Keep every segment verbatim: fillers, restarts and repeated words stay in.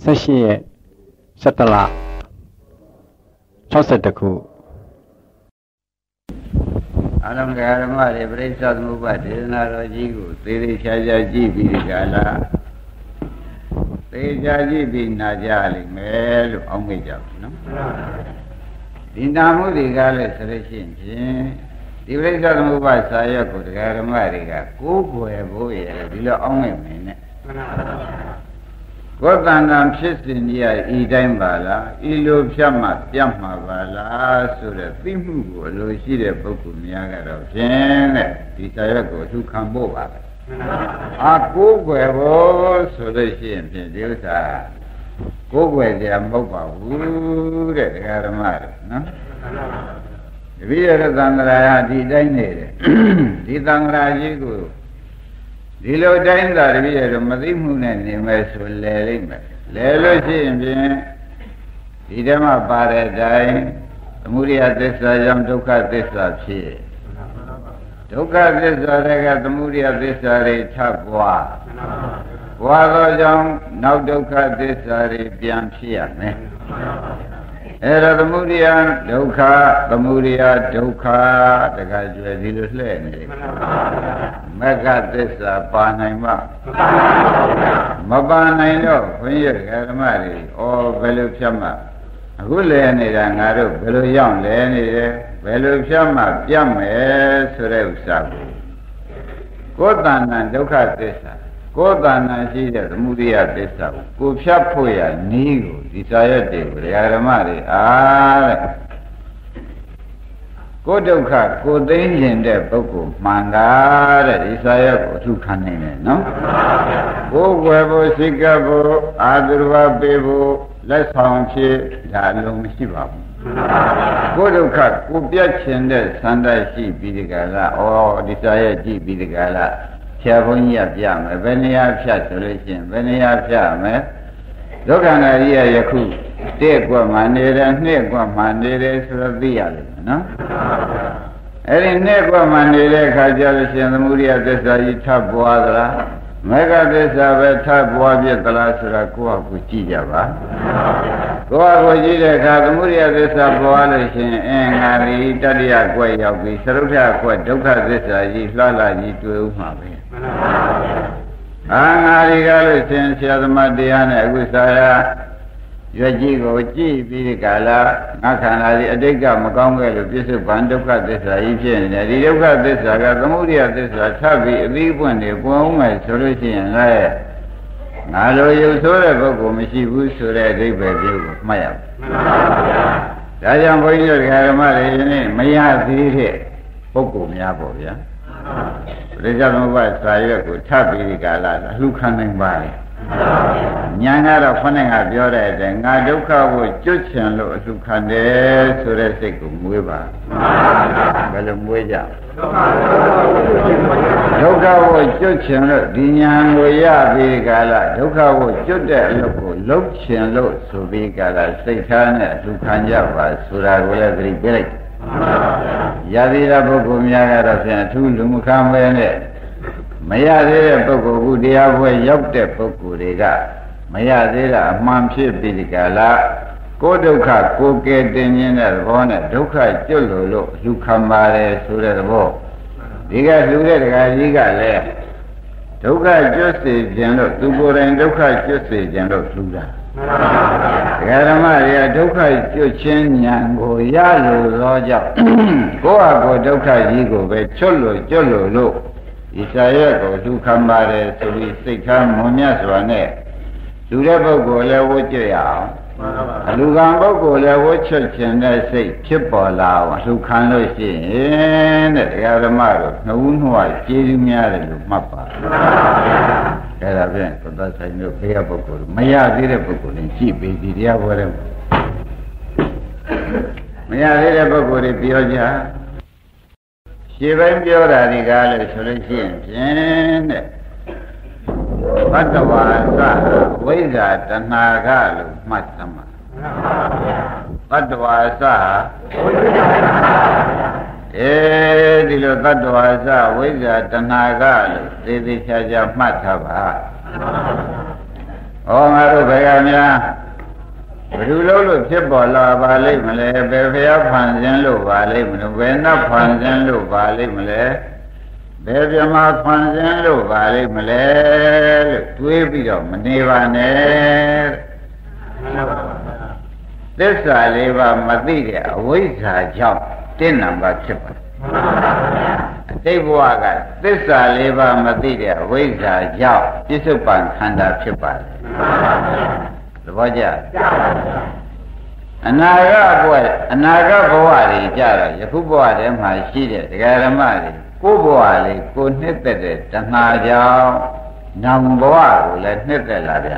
ဆက်ရှိရဲ့စက်တလ၆၁ခုအလုံးကဓမ္မတွေပြိဿသမုပ္ပါဒေသနာတော်ကြီးကိုသေသေးချာချာကြည့်ပြီးဒီကလာသေချာကြည့်ပြီးနာကြလိမ့်မယ်လို့အောင်းမိကြပါနော်ဒီနာမှုတွေကလည်းဆိုလို့ရှိရင်ဖြင့်ဒီပြိဿသမုပ္ပါစာရွက်ကိုတရားဓမ္မတွေကကိုးကွယ်ဖို့ရဒီလိုအောင်းမိမယ်နဲ့ကိုယ်တန်တန်ဖြစ်စဉ်ကြီးရဤတိုင်းပါလားဤလိုဖြတ်မှပြတ်မှာပါလားဆိုတဲ့သိမှုကိုအလိုရှိတဲ့ပုဂ္ဂိုလ်များကတော့ဖြင့်တဲ့ဒီစာရွက်ကိုသူခံဖို့ပါပဲအာကိုးကွယ်ဖို့ဆိုလို့ရှိရင်ဖြင့်ဒီဥစ္စာကိုးကွယ်ကြမဟုတ်ပါဘူးတဲ့ဒကာဓမ္မတွေနော်တပည့်ရတဲ့သံဃာဟာဒီတိုင်းနေတယ်ဒီသံဃာကြီးကိုဒီလိုတိုင်းသာတပည့်ရတော့မသိမှုနဲ့နေမယ်ဆိုလဲလိမ့်မယ်လဲလို့ရှိရင်ဖြင့်ဒီဓမ္မပါတဲ့အတိုင်းသမုဒိယသစ္စာကြောင့်ဒုက္ခသစ္စာဖြစ်ဒုက္ခသစ္စာတွေကသမုဒိယသစ္စာတွေထပ်ပွားပွားသောကြောင့်နောက်ဒုက္ခသစ္စာတွေပြန်ဖြစ်ရမယ်အဲ့ဒါသမုဒိယဒုက္ခသမုဒိယဒုက္ခတခါကျွယ်ဒီလိုလှည့်နေတယ်မဂ္ဂသစ္စာပါနိုင်မမပါနိုင်တော့ဘုန်းကြီးဓမ္မတွေဩဘယ်လိုဖြတ်မှအခုလဲနေတာငါတို့ဘယ်လိုရောက်လဲနေတယ်ဘယ်လိုဖြတ်မှပြတ်မယ်ဆိုတဲ့ဥစ္စာကိုကိုယ်တဏ္ဍဒုက္ခသစ္စာကိုယ်တဏ္ဍရှိတဲ့သမုဒိယသစ္စာကိုကိုဖြတ်ဖို့ရနည်းကိုဒီစာရွက်တွေကိုဓမ္မတွေအားတဲ့ကိုယ်ဒုက္ခကိုသိဉ္ဇင်တဲ့ပုဂ္ဂိုလ်မှန်ကားတဲ့ဒီစာရွက်ကိုအထုခံနိုင်တယ်နော်ကိုယ်ွယ်ဖို့စိတ်ကပ်ဖို့အာသုဘပေးဖို့လက်ဆောင်ဖြစ်ဒါလုံးမရှိပါဘူးကိုယ်ဒုက္ခကိုပြတ်ခြင်းတဲ့သံတရှိပြီးဒီကလာဩဒီစာရွက်ကြည့်ပြီးဒီကလာဆရာဘုန်းကြီးကပြမယ်ဘယ်နေရာဖြတ်ဆိုလို့ရှိရင်ဘယ်နေရာဖြတ်မယ်ဒုက္ခနာကြီးရယခုတဲ့ကွက်မှနေတယ်နှစ်ကွက်မှနေတယ်ဆိုတော့သိရတယ်နော်အဲ့ဒီနှစ်ကွက်မှနေတဲ့အခါကျလို့ရှိရင်သမုဒိယသစ္စာကြီးထပ်ပွားသလားမေဃသစ္စာပဲထပ်ပွားပြသလားဆိုတာကိုယ့်ဟာကိုယ်ကြည့်ကြပါကိုယ့်ဟာကိုယ်ကြည့်တဲ့အခါသမုဒိယသစ္စာပွားလို့ရှိရင်အင်းငါဒီတတ္တိယကွက်ရောက်ပြီသရုပ်ထကွက်ဒုက္ခသစ္စာကြီးလှလှကြီးတွေ့ဥမှာပဲအာငါဒီကလို့ရှင်ဆရာသမားတရားနဲ့အခုစာရရွက်ကြီးကိုကြည့်ပြီးဒီကလာငါခန္ဓာကြီးအတိတ်ကမကောင်းခဲ့လို့ပြစ္ဆုတ်ဗံဒုက္ခသစ္စာကြီးဖြစ်နေတယ်ဒီဒုက္ခသစ္စာကသမုဒိယသစ္စာထပ်ပြီးအပြီးပွင့်နေပွင့်အောင်မယ်ဆိုလို့ရှိရင်လည်းငါလိုရုပ်ဆိုးတဲ့ပုဂ္ဂိုလ်မရှိဘူးဆိုတဲ့အဓိပ္ပာယ်မျိုးကိုမှတ်ရမယ်ဒါကြောင့်ဘုန်းကြီးတို့ဓမ္မတွေယနေ့မရသေးတဲ့ပုဂ္ဂိုလ်များပေါ့ဗျာပရိစ္ဆေသမုပ္ပါစာရွက်ကိုထပ်ပြီးဒီကလာအလှခံနိုင်ပါလေညာကတော့ခொနဲ့ကပြောတဲ့အတိုင်းငါဒုက္ခကိုကျွတ်ချင်လို့အလှခံတယ်ဆိုတဲ့စိတ်ကိုမွေးပါဘယ်လိုမွေးကြဒုက္ခကိုကျွတ်ချင်လို့ဒီညာကိုရပြီးကြလားဒုက္ခကိုကျွတ်တဲ့အလုပ်ကိုလုပ်ချင်လို့ဆိုပြီးကြလားစိတ်ထားနဲ့အလှခံကြပါဆိုတာကိုလည်းသတိပေးလိုက်ရသေးတဲ့ပုဂ္ဂိုလ်များကတော့ဖြင့်အထူးလူမခံပဲနဲ့မရသေးတဲ့ပုဂ္ဂိုလ်ခုတရားပွဲရောက်တဲ့ပုဂ္ဂိုလ်တွေကမရသေးတာအမှန်ဖြစ်ပြီးဒီကလာကိုယ်ဒုက္ခကိုယ်ကဲတင်ခြင်းတဲ့သဘောနဲ့ဒုက္ခကျွတ်လို့လို့လူခံပါတယ်ဆိုတဲ့သဘောဒီကလူတဲ့တခါကြီးကလည်းဒုက္ခကျွတ်စေခြင်းလို့သူကိုယ်တိုင်ဒုက္ခကျွတ်စေခြင်းလို့လူတာဒကာဓမ္မတွေကဒုက္ခကျွတ်ခြင်းဉာဏ်ကိုရလို့သောကြောင့်ကိုယ့်ဟာကိုယ်ဒုက္ခကြီးကိုပဲချွတ်လို့ကျွတ်လို့လို့ဒီစာရွက်ကိုလူခံပါတယ်ဆိုပြီးစိတ်ထားမွန်မြတ်စွာနဲ့လူတဲ့ပုဂ္ဂိုလ်လည်းဝှကျွတ်ရအောင်အလူခံပုဂ္ဂိုလ်လည်းဝှချွတ်ခြင်းတဲ့စိတ်ဖြစ်ပေါ်လာအောင်လူခံလို့ရှိရင်တဲ့တရားဓမ္မတို့နှုတ်နှွားကျေးဇူးများတယ်လို့မှတ်ပါအဲ့ဒါဖြင့်သတ္တဆိုင်တို့ဘေးကပုဂ္ဂိုလ်မရသေးတဲ့ပုဂ္ဂိုလ်ရင်ကြည့်ပြီးဒီတရားပွဲတယ်မရသေးတဲ့ပုဂ္ဂိုလ်တွေပြောကြရှင်းပိုင်းပြောတာဒီကားလို့ဆိုလို့ရှိရင်ဖြင့်တဲ့ဘတ်တဝါသဝိဇ္ဇာတဏှာကလို့မှတ်သမှာဘတ်တဝါသအဲဒီလိုဘတ်တဝါသဝိဇ္ဇာတဏှာကလို့သေသေးချာချာမှတ်ထားပါဩငါတို့ဘယ်ကများဘယ်လိုလုပ်လို့ဖြစ်ပေါ်လာပါလိမ့်မလဲဘယ်ဖျားဖန်ဆင်းလို့ပါလိမ့်မလို့ဘယ်နှဖန်ဆင်းလို့ပါလိမ့်မလဲဘယ်ပြမဖန်ဆင်းလို့ပါလိမ့်မလဲလို့တွေးပြီးတော့မနေပါနဲ့သစ္စာလေးပါးမသိတဲ့အဝိဇ္ဇာကြောင့်တင်းနံပါတ်ဖြစ်ပါတယ်အတိတ်ဘဝကသစ္စာလေးပါးမသိတဲ့အဝိဇ္ဇာကြောင့်ပြစ္ဆုတ်ပံခန္ဓာဖြစ်ပါတယ်သဘောကျအနာဂတ်ဘဝအနာဂတ်ဘဝတွေကြတော့ယခုဘဝထဲမှာရှိတဲ့ဒကာဓမ္မတွေကိုယ်ဘဝလေးကိုနှစ်သက်တဲ့တဏှာကြောင့်နောင်ဘဝကိုလည်းနှစ်သက်လာပြန်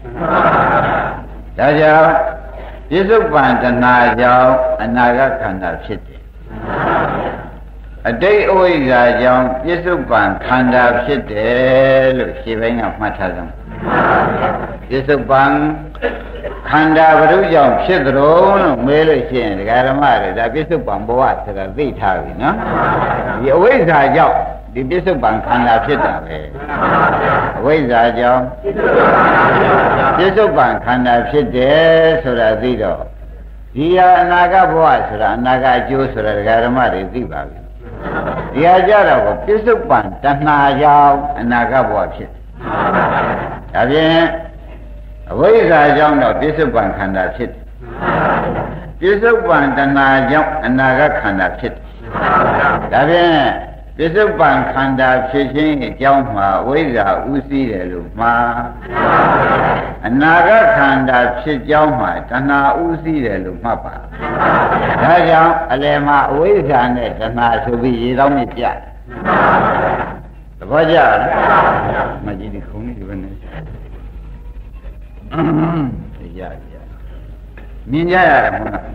တယ်ဒါကြောင့်ပြစ္ဆုတ်ပံတဏှာကြောင့်အနာဂတ်ခန္ဓာဖြစ်တယ်အတိတ်အဝိဇ္ဇာကြောင့်ပြစ္ဆုတ်ပံခန္ဓာဖြစ်တယ်လို့ရှင်းပိုင်းကမှတ်ထားကြပြစ္ဆုတ်ပံခန္ဓာဘုရုကြောင့်ဖြစ်သလိုလို့မေးလို့ရှိရင်ဒကာဓမ္မတွေဒါပြစ္ဆုတ်ပံဘဝဆိုတာသိထားပြီနော်ဒီအဝိဇ္ဇာကြောင့်ဒီပြစ္ဆုတ်ပံခန္ဓာဖြစ်တာပဲအဝိဇ္ဇာကြောင့်ပြစ္ဆုတ်ပံခန္ဓာဖြစ်တယ်ဆိုတာသိတော့ဒီဟာအနာဂတ်ဘဝဆိုတာအနာဂတ်အကျိုးဆိုတာဒကာဓမ္မတွေသိပါပြီဒီဟာကြတော့ပြစ္ဆုတ်ပံတဏှာကြောင့်အနာဂတ်ဘဝဖြစ်ဒါဖြင့်အဝိဇ္ဇာကြောင့်တော့ပြစ္ဆုတ်ပံခန္ဓာဖြစ်တယ်ပြစ္ဆုတ်ပံတဏှာကြောင့်အနာဂတ်ခန္ဓာဖြစ်တယ်ဒါဖြင့်ပြစ္ဆုတ်ပံခန္ဓာဖြစ်ခြင်းအကြောင်းမှာအဝိဇ္ဇာဥသိတယ်လို့မှာအနာဂတ်ခန္ဓာဖြစ်ကြောင်းမှာတဏှာဥသိတယ်လို့မှတ်ပါဒါကြောင့်အလယ်မှာအဝိဇ္ဇာနဲ့တဏှာဆိုပြီးရေတောင်းမြပြသဘောကျလားမကြည့်ဒီခုံးလေးဒီဘက်နဲ့ရရမြင်ကြရတယ်မဟုတ်လား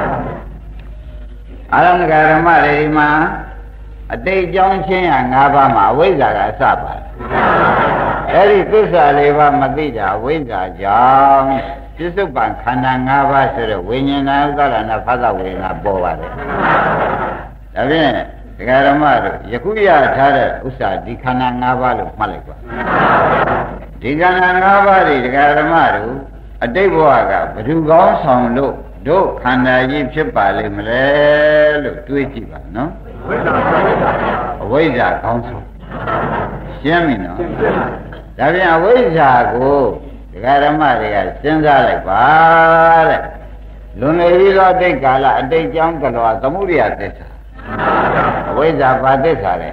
အာရမဂရမတွေဒီမှာအတိတ်ကြောင်းချင်းရ၅ပါးမှာအဝိဇ္ဇာကအစပါတယ်အဲ့ဒီသစ္စာလေးပါးမသိတာအဝိဇ္ဇာကြောင့်ပြစ္ဆုတ်ပံခန္ဓာ၅ပါးဆိုတဲ့ဝိညာဏဥပါဒနာဖသဝေဒနာပေါ်ပါတယ်ဒါဖြင့်ဒကာဓမ္မတို့ယခုရထားတဲ့ဥစ္စာဒီခန္ဓာ၅ပါးလို့မှတ်လိုက်ပါဒီခန္ဓာ၅ပါးတွေဒကာဓမ္မတို့အတိတ်ဘဝကဘ누구ကောင်းဆောင်လို့တို့ခန္ဓာကြီးဖြစ်ပါလိမ့်မလဲလို့တွေးကြည့်ပါနော်အဝိဇ္ဇာကောင်းဆောင်ရှင်းပြီနော်ဒါပြန်အဝိဇ္ဇာကိုဒကာဓမ္မတွေကစဉ်းစားလိုက်ပါတဲ့လွန်နေပြီးတော့အတိတ်ကာလအတိတ်ကြောင်းကလောသမုဒိယသစ္စာအဝိဇ္ဇာဘာသစ္စာလဲ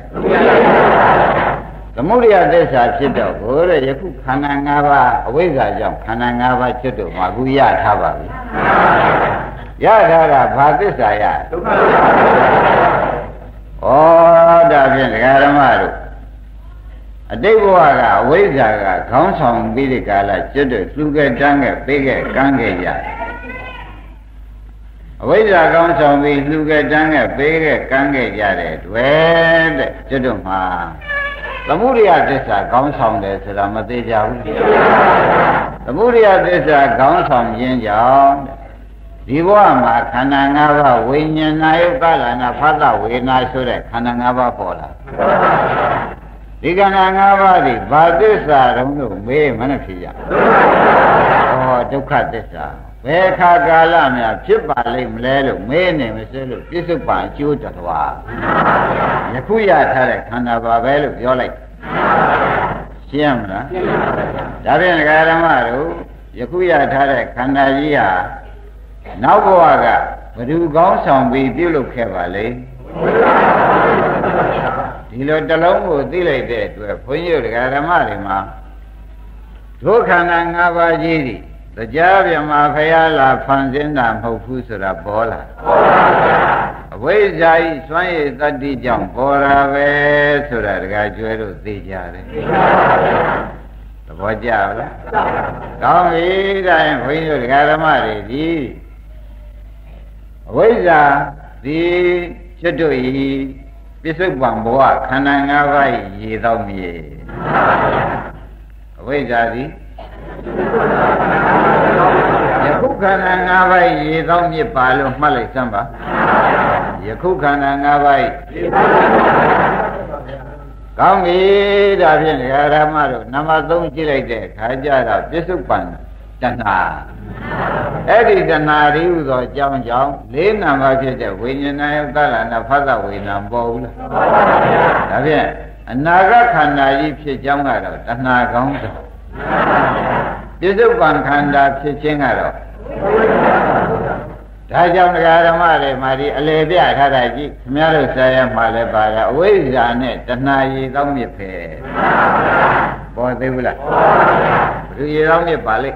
သမုဒိယသစ္စာဖြစ်တော့ကိုတဲ့ယခုခန္ဓာ၅ပါးအဝိဇ္ဇာကြောင့်ခန္ဓာ၅ပါးဖြစ်တော့မှအခုရထားပါပြီရထားတာဘာသစ္စာရဒုက္ခသစ္စာဩဒါဖြင့်ဒကာဓမ္မတို့အတိတ်ဘဝကအဝိဇ္ဇာကခေါင်းဆောင်ပြီးဒီကာလကျွတ်တို့လှူခဲ့တန်းခဲ့ပေးခဲ့ကမ်းခဲ့ကြအဝိဇ္ဇာခေါင်းဆောင်ပြီးလှူခဲ့တန်းခဲ့ပေးခဲ့ကမ်းခဲ့ကြတဲ့တွေ့တဲ့ကျွတ်တို့မှာသမုဒိယသစ္စာခေါင်းဆောင်တယ်ဆိုတာမသေးကြဘူးသမုဒိယသစ္စာခေါင်းဆောင်ခြင်းကြောင့်ဒီဘဝမှာခန္ဓာ၅ပါးဝိညာဏယုတ်ကလနာဖသဝေဒနာဆိုတဲ့ခန္ဓာ၅ပါးပေါ်လာဒီခန္ဓာ၅ပါးဒီဘာသစ္စာတုံးလို့မေးမနှဖြစ်ကြဩဒုက္ခသစ္စာဘယ်ခါကာလများဖြစ်ပါလိမ့်မလဲလို့မေးနေမစဲလို့ပြစ္ဆုတ်ပံအကျိုးတော်ယခုရထားတဲ့ခန္ဓာပါပဲလို့ပြောလိုက်ရှင်းမလားဒါဖြင့်ဒကာဓမ္မတို့ယခုရထားတဲ့ခန္ဓာကြီးဟာနောက်ဘဝကဘ누구ကောင်းဆောင်ပြီးပြုလုပ်ခဲ့ပါလေဒီလိုတလုံးကိုသိလိုက်တဲ့အတွက်ဘုန်းကြီးတို့ဒကာဓမ္မတွေမှာဒုက္ခန္ဓာ၅ပါးကြီးဒီတရားပြမှာဖရာလာဖန်ဆင်းတာမဟုတ်ဘူးဆိုတာပေါ်လာအဝိဇ္ဇာဤစွမ်းရည်တတ္တိကြောင့်ပေါ်တာပဲဆိုတာဒကာကျွဲတို့သိကြတယ်သဘောကျလားကောင်းပြီဒါရင်ဘုန်းကြီးတို့ဒကာဓမ္မတွေဒီအဝိဇ္ဇာဒီကျွတ်တို့ဤပြစ္ဆုတ်ပံဘဝခန္ဓာ၅ပါးရေသောမြေအဝိဇ္ဇာဒီယခုခန္ဓာ၅ပါးရေသောမြစ်ပါလို့မှတ်လိုက်စမ်းပါယခုခန္ဓာ၅ပါးကောင်းပြီဒါဖြင့်ဒကာရမတို့နံပါတ်သုံးကြည့်လိုက်တဲ့ခါကျတော့ပြစ္ဆုတ်ပန်တဏှာအဲ့ဒီတဏှာရည်ဟူသောအကြောင်းကြောင့်လေးနံပါတ်ဖြစ်တဲ့ဝိညာဏယုတ်တလနာဖသဝေဒနာပေါ်ဘူးလားပေါ်ပါဗျာဒါဖြင့်အနာဂတ်ခန္ဓာကြီးဖြစ်ကြောင်းကတော့တဏှာကောင်းတယ်ပြစ္ဆုတ်ပန်ခန္ဓာဖြစ်ခြင်းကတော့ဒါကြောင့်ဒကာဓမ္မတွေမာဒီအလေပြထားတာကြည့်ခင်ဗျားတို့ဆရာမှလည်းပါရအဝိဇ္ဇာနဲ့တဏှာရည်ကောင်းမြစ်ပဲပေါ်သေးဘူးလားဘယ်လိုရည်ကောင်းမြစ်ပါလိမ့်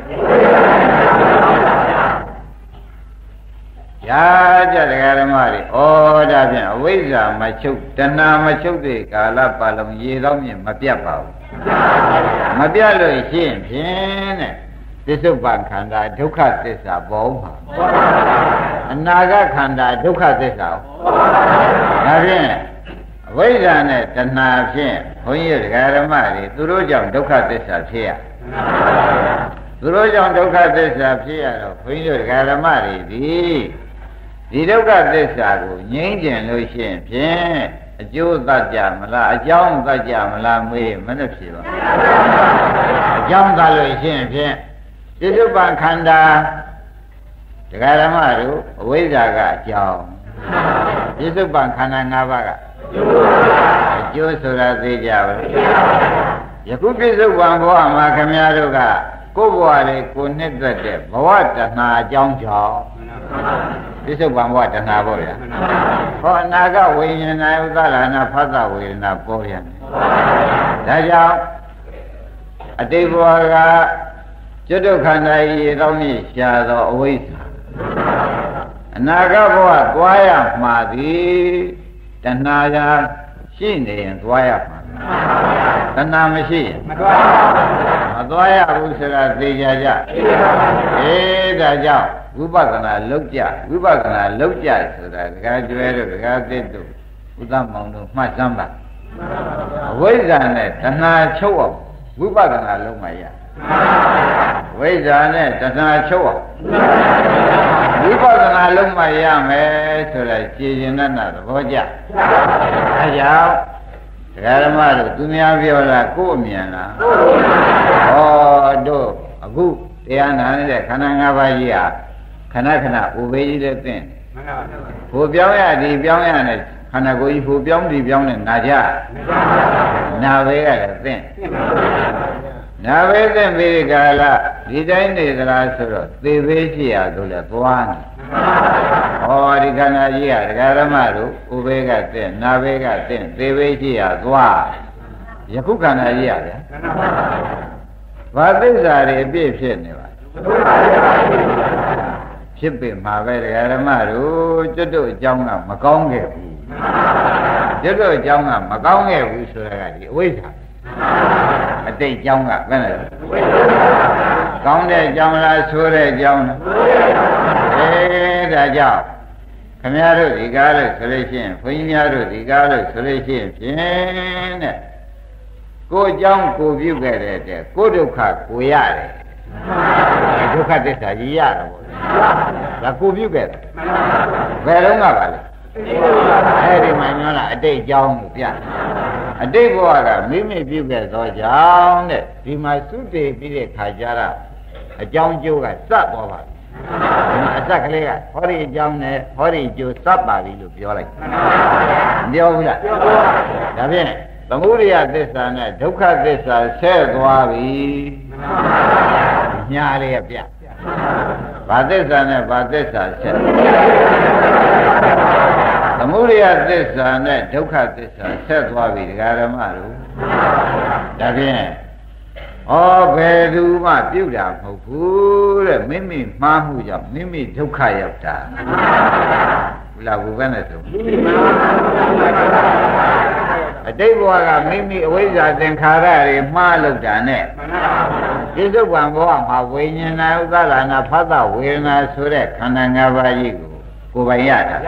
ရာကြဒကာဓမ္မတွေဩဒါဖြင့်အဝိဇ္ဇာမချုပ်တဏှာမချုပ်တဲ့ကာလပတ်လုံးရည်ကောင်းမြစ်မပြတ်ပါဘူးမပြတ်လို့ရှိရင်ဖြင့်တဲ့သစ္စုပ္ပန်ခန္ဓာဒုက္ခသစ္စာပေါ်မှာအနာဂတ်ခန္ဓာဒုက္ခသစ္စာဒါဖြင့်အဝိဇ္ဇာနဲ့တဏှာဖြင့်ဘုန်းကြီးတရားဓမ္မတွေသူတို့ကြောင့်ဒုက္ခသစ္စာဖြစ်ရသူတို့ကြောင့်ဒုက္ခသစ္စာဖြစ်ရတော့ဘုန်းကြီးတရားဓမ္မတွေဒီဒီဒုက္ခသစ္စာကိုငြိမ့်ကျင်လို့ရှိရင်ဖြင့်အကျိုးသတ်ကြမလားအကြောင်းသတ်ကြမလားမေးမနဲ့ဖြစ်ပါအကြောင်းသတ်လို့ရှိရင်ဖြင့်ပြစ္ဆုတ်ပန်ခန္ဓာဒကာဓမ္မတို့အဝိဇ္ဇာကအကြောင်းပြစ္ဆုတ်ပန်ခန္ဓာ၅ပါးကအကျိုးဆိုတာသိကြပါလားယခုပြစ္ဆုတ်ပန်ဘဝမှာခင်ဗျားတို့ကကိုယ်ဘဝလေးကိုနှစ်သက်တဲ့ဘဝတဏှာအကြောင်းကြောင့်ပြစ္ဆုတ်ပန်ဘဝတဏှာပေါ့ဗျာဟောအနာဂတ်ဝိညာဏယုသလနာဖသဝေဒနာပေါ်ပြန်တယ်ဒါကြောင့်အတိတ်ဘဝကကျွတ်ဒုက္ခန္ဓာဤသောမြင့်ရှားသောအဝိဇ္ဇာအနာဂတ်ဘဝသွားရမှာသည်တဏှာရာရှိနေရင်သွားရမှာတဏှာမရှိရင်မသွားမသွားရဘူးဆိုတာသိကြကြအေးဒါကြောင့်ဝိပဿနာလောက်ကြဝိပဿနာလောက်ကြဆိုတာဒကာကျွဲတို့ဒကာသစ်တို့ဥဒ္ဓမောင်တို့မှတ်စမ်းပါအဝိဇ္ဇာနဲ့တဏှာချုပ်အောင်ဝိပဿနာလုံးမှရဝိဇ္ဇာနဲ့တဏှာချုပ်အောင်ဝိပဿနာလုံးမှရမယ်ဆိုတာကြည်ရင်နဲ့သဘောကျအဲကြောင့်ဒကာဓမ္မတို့သူများပြောတာကိုယ်အမြင်လားဟောတို့အခုတရားနာနေတဲ့ခန္ဓာ၅ပါးကြီးဟာခဏခဏဥပေကြီးတဲ့သင်ဟိုပြောင်းရဒီပြောင်းရနဲ့ခန္ဓာကိုယ်ကြီးဟိုပြောင်းဒီပြောင်းနဲ့နာကြနာပဲကလည်းသင်နာပဲသင်ပြီးကာလဒီတိုင်းနေသလားဆိုတော့သေသေးရှိရလို့လဲသွားနေဟောဒီခန္ဓာကြီးကဒကာဓမ္မတို့ဥပေကသင်နာပဲကသင်သေသေးရှိရသွားယခုခန္ဓာကြီးရဗျာဘာသစ္စာတွေအပြည့်ဖြစ်နေပါဖြစ်ပြီမှာပဲဒကာဓမ္မတို့ကျွတ်တို့အကြောင်းကမကောင်းခဲ့ဘူးကျွတ်တို့အကြောင်းကမကောင်းခဲ့ဘူးဆိုတာကဒီအဝိဇ္ဇာအတိတ်အကြောင်းကဘယ်နဲ့လဲကောင်းတဲ့အကြောင်းလားဆိုးတဲ့အကြောင်းလားအေးဒါကြောင့်ခင်ဗျားတို့ဒီကားလို့ဆိုလို့ရှိရင်ဘုန်းကြီးများတို့ဒီကားလို့ဆိုလို့ရှိရင်ဖြင့်တဲ့ကိုယ်အကြောင်းကိုပြုခဲ့တဲ့တဲ့ကိုယ်ဒုက္ခကိုရတယ်ဒုက္ခသစ္စာကြီးရတော့ဗောဒါကိုပြုခဲ့တယ်ဘယ်တော့မှပါလဲအဲ့ဒီမှာညောလားအတိတ်အကြောင်းကိုပြအတိတ်ဘဝကမိမိပြုခဲ့သောကြောင့်တဲ့ဒီမှာသုတေပြီးတဲ့ခါကျတော့အကြောင်းကျိုးကစပ်သွားပါအစက်ကလေးကဟောဒီအကြောင်းနဲ့ဟောဒီကျိုးစပ်ပါပြီလို့ပြောလိုက်ပြောဘူးလားဒါဖြင့်သမုဒိယသစ္စာနဲ့ဒုက္ခသစ္စာဆဲသွားပြီညာလေးကပြဘာသစ္စာနဲ့ဘာသစ္စာဆဲသမုဒိယသစ္စာနဲ့ဒုက္ခသစ္စာဆက်သွားပြီဒကာဓမ္မတို့ဒါဖြင့်ဩဘယ်သူမှပြုတာမဟုတ်ဘူးတဲ့မိမိမှားမှုကြောင့်မိမိဒုက္ခရောက်တာဘုလားဘုပဲနဲ့ဆိုအတိတ်ဘဝကမိမိအဝိဇ္ဇာသင်္ခါရတွေမှားလို့တာနဲ့ပြစ္ဆုတ်ပန်ဘဝမှာဝိညာဏဥဒ္ဒလနာဖသဝေဒနာဆိုတဲ့ခန္ဓာ၅ပါးကြီးကိုကိုယ်ပိုင်ရတာ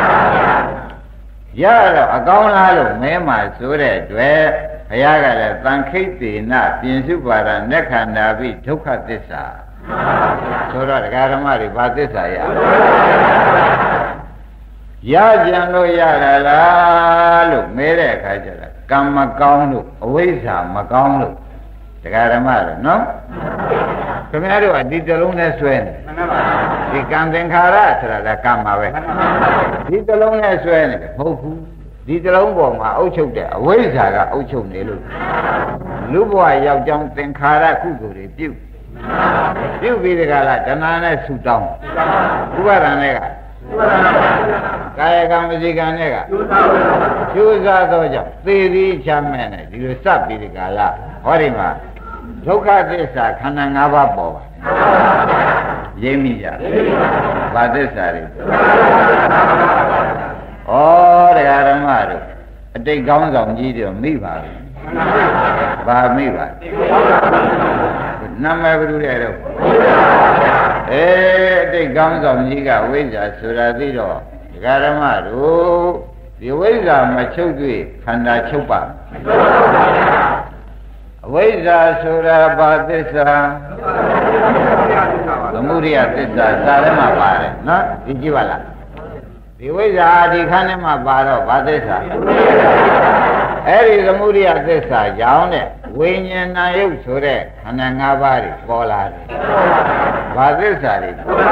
ရတော့အကောင်းလားလို့မဲမှာဆိုတဲ့အတွက်ဘုရားကလည်းသံခိတ်တေနပြင်စုပါဒနက္ခန္ဓာပိဒုက္ခသစ္စာဆိုတော့ဒကာဓမ္မတွေဘာသစ္စာရရကြံလို့ရတာလားလို့မဲတဲ့အခါကျတော့ကံမကောင်းလို့အဝိဇ္ဇာမကောင်းလို့တရားဓမ္မတော့နော်ခင်ဗျားတို့ကဒီတလုံးနဲ့ဆွဲနေဒီကံသင်္ခါရဆိုတာကကံပါပဲဒီတလုံးနဲ့ဆွဲနေတယ်မဟုတ်ဘူးဒီတလုံးပေါ်မှာအုပ်ချုပ်တဲ့အဝိဇ္ဇာကအုပ်ချုပ်နေလို့လူဘဝရောက်ကြောင်းသင်္ခါရကုသိုလ်တွေပြုပြုပြီးဒီကလာဓမ္မနဲ့ဆူတောင်းဥပါဒဏ်နဲ့ကကာယကံဝစီကံနဲ့ကကျိုးစားသောကြောင့်သေသည်ချမ်းမဲ့နဲ့ဒီလိုစပ်ပြီးဒီကလာဟောဒီမှာဒုက္ခသစ္စာခန္ဓာ၅ပါးပေါ်ပါရိပ်မိကြဘာသစ္စာတွေဩတရားဓမ္မတို့အတိတ်ကောင်းဆောင်ကြီးတွေမိပါပြီဘာမိပါနာမည်ဘယ်လိုလဲတော့အဲအတိတ်ကောင်းဆောင်ကြီးကဝိဇ္ဇာဆိုတာသိတော့တရားဓမ္မတို့ဒီဝိဇ္ဇာမချုပ်တွေ့ခန္ဓာချုပ်ပါအဝိဇ္ဇာဆိုတာဘာသစ္စာသမုဒိယသစ္စာစာထဲမှာပါတယ်နော်ဒီကြည့်ပါလားဒီဝိဇ္ဇာဒီခန်းထဲမှာပါတော့ဘာသစ္စာအဲ့ဒီသမုဒိယသစ္စာကြောင့်တဲ့ဝိညာဏယုတ်ဆိုတဲ့ခန္ဓာ၅ပါးတွေပေါ်လာတယ်ဘာသစ္စာတွေ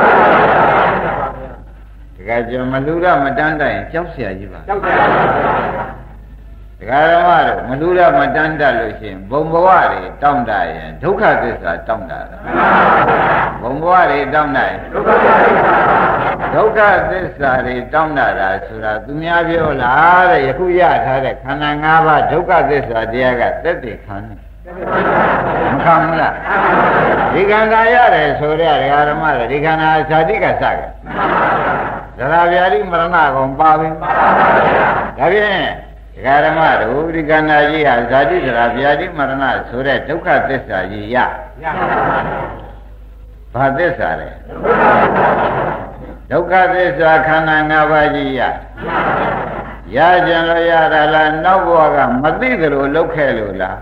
တကယ်ကြမလူရမတန်းတိုင်ကြောက်เสียကြီးပါကြောက်တယ်ဒကာဓမ္မတို့မလူရမတန်းတတ်လို့ရှိရင်ဘုံဘဝတွေတောင့်တရင်ဒုက္ခသစ္စာတောင့်တတာဘုံဘဝတွေတောင့်တရင်ဒုက္ခသစ္စာတွေတောင့်တတာဆိုတာသူများပြောလားတဲ့ယခုရထားတဲ့ခန္ဓာ၅ပါးဒုက္ခသစ္စာတရားကသက်တည်ခံတယ်မခံဘူးလားဒီခန္ဓာရတယ်ဆိုတဲ့ဒကာဓမ္မတွေဒီခန္ဓာဇာတိကစတယ်သရဗျာတိမရဏကောင်ပါပြီဒါဖြင့်ဒကာဓမ္မတို့ဒီခန္ဓာကြီးဟာဇာတိသရဗျာတိမရဏဆိုတဲ့ဒုက္ခသစ္စာကြီးရဘာသစ္စာလဲဒုက္ခသစ္စာခန္ဓာ၅ပါးကြီးရရကြံလို့ရတာလားနောက်ဘဝကမသိသလိုလုပ်ခဲ့လို့လား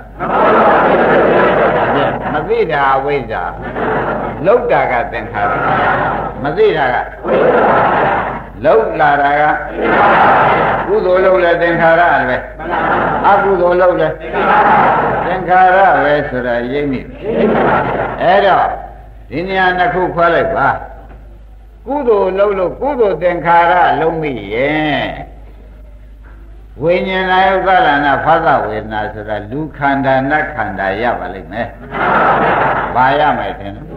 မသိတာအဝိဇ္ဇာလုပ်တာကသင်္ခါရမသိတာကလုပ်လာတာကကုသိုလ်လုပ်လဲသင်္ခါရပဲအကုသိုလ်လုပ်လဲသင်္ခါရပဲဆိုတာရိပ်မိအဲ့တော့ဒီနေရာနှစ်ခုခွဲလိုက်ပါကုသိုလ်လုပ်လို့ကုသိုလ်သင်္ခါရလုံးမိရဲ့ဝိညာဏယုတ်ကလနာဖသဝေဒနာဆိုတာလူခန္ဓာနတ်ခန္ဓာရပါလိမ့်မယ်။ဘာရမယ်ထင်လဲ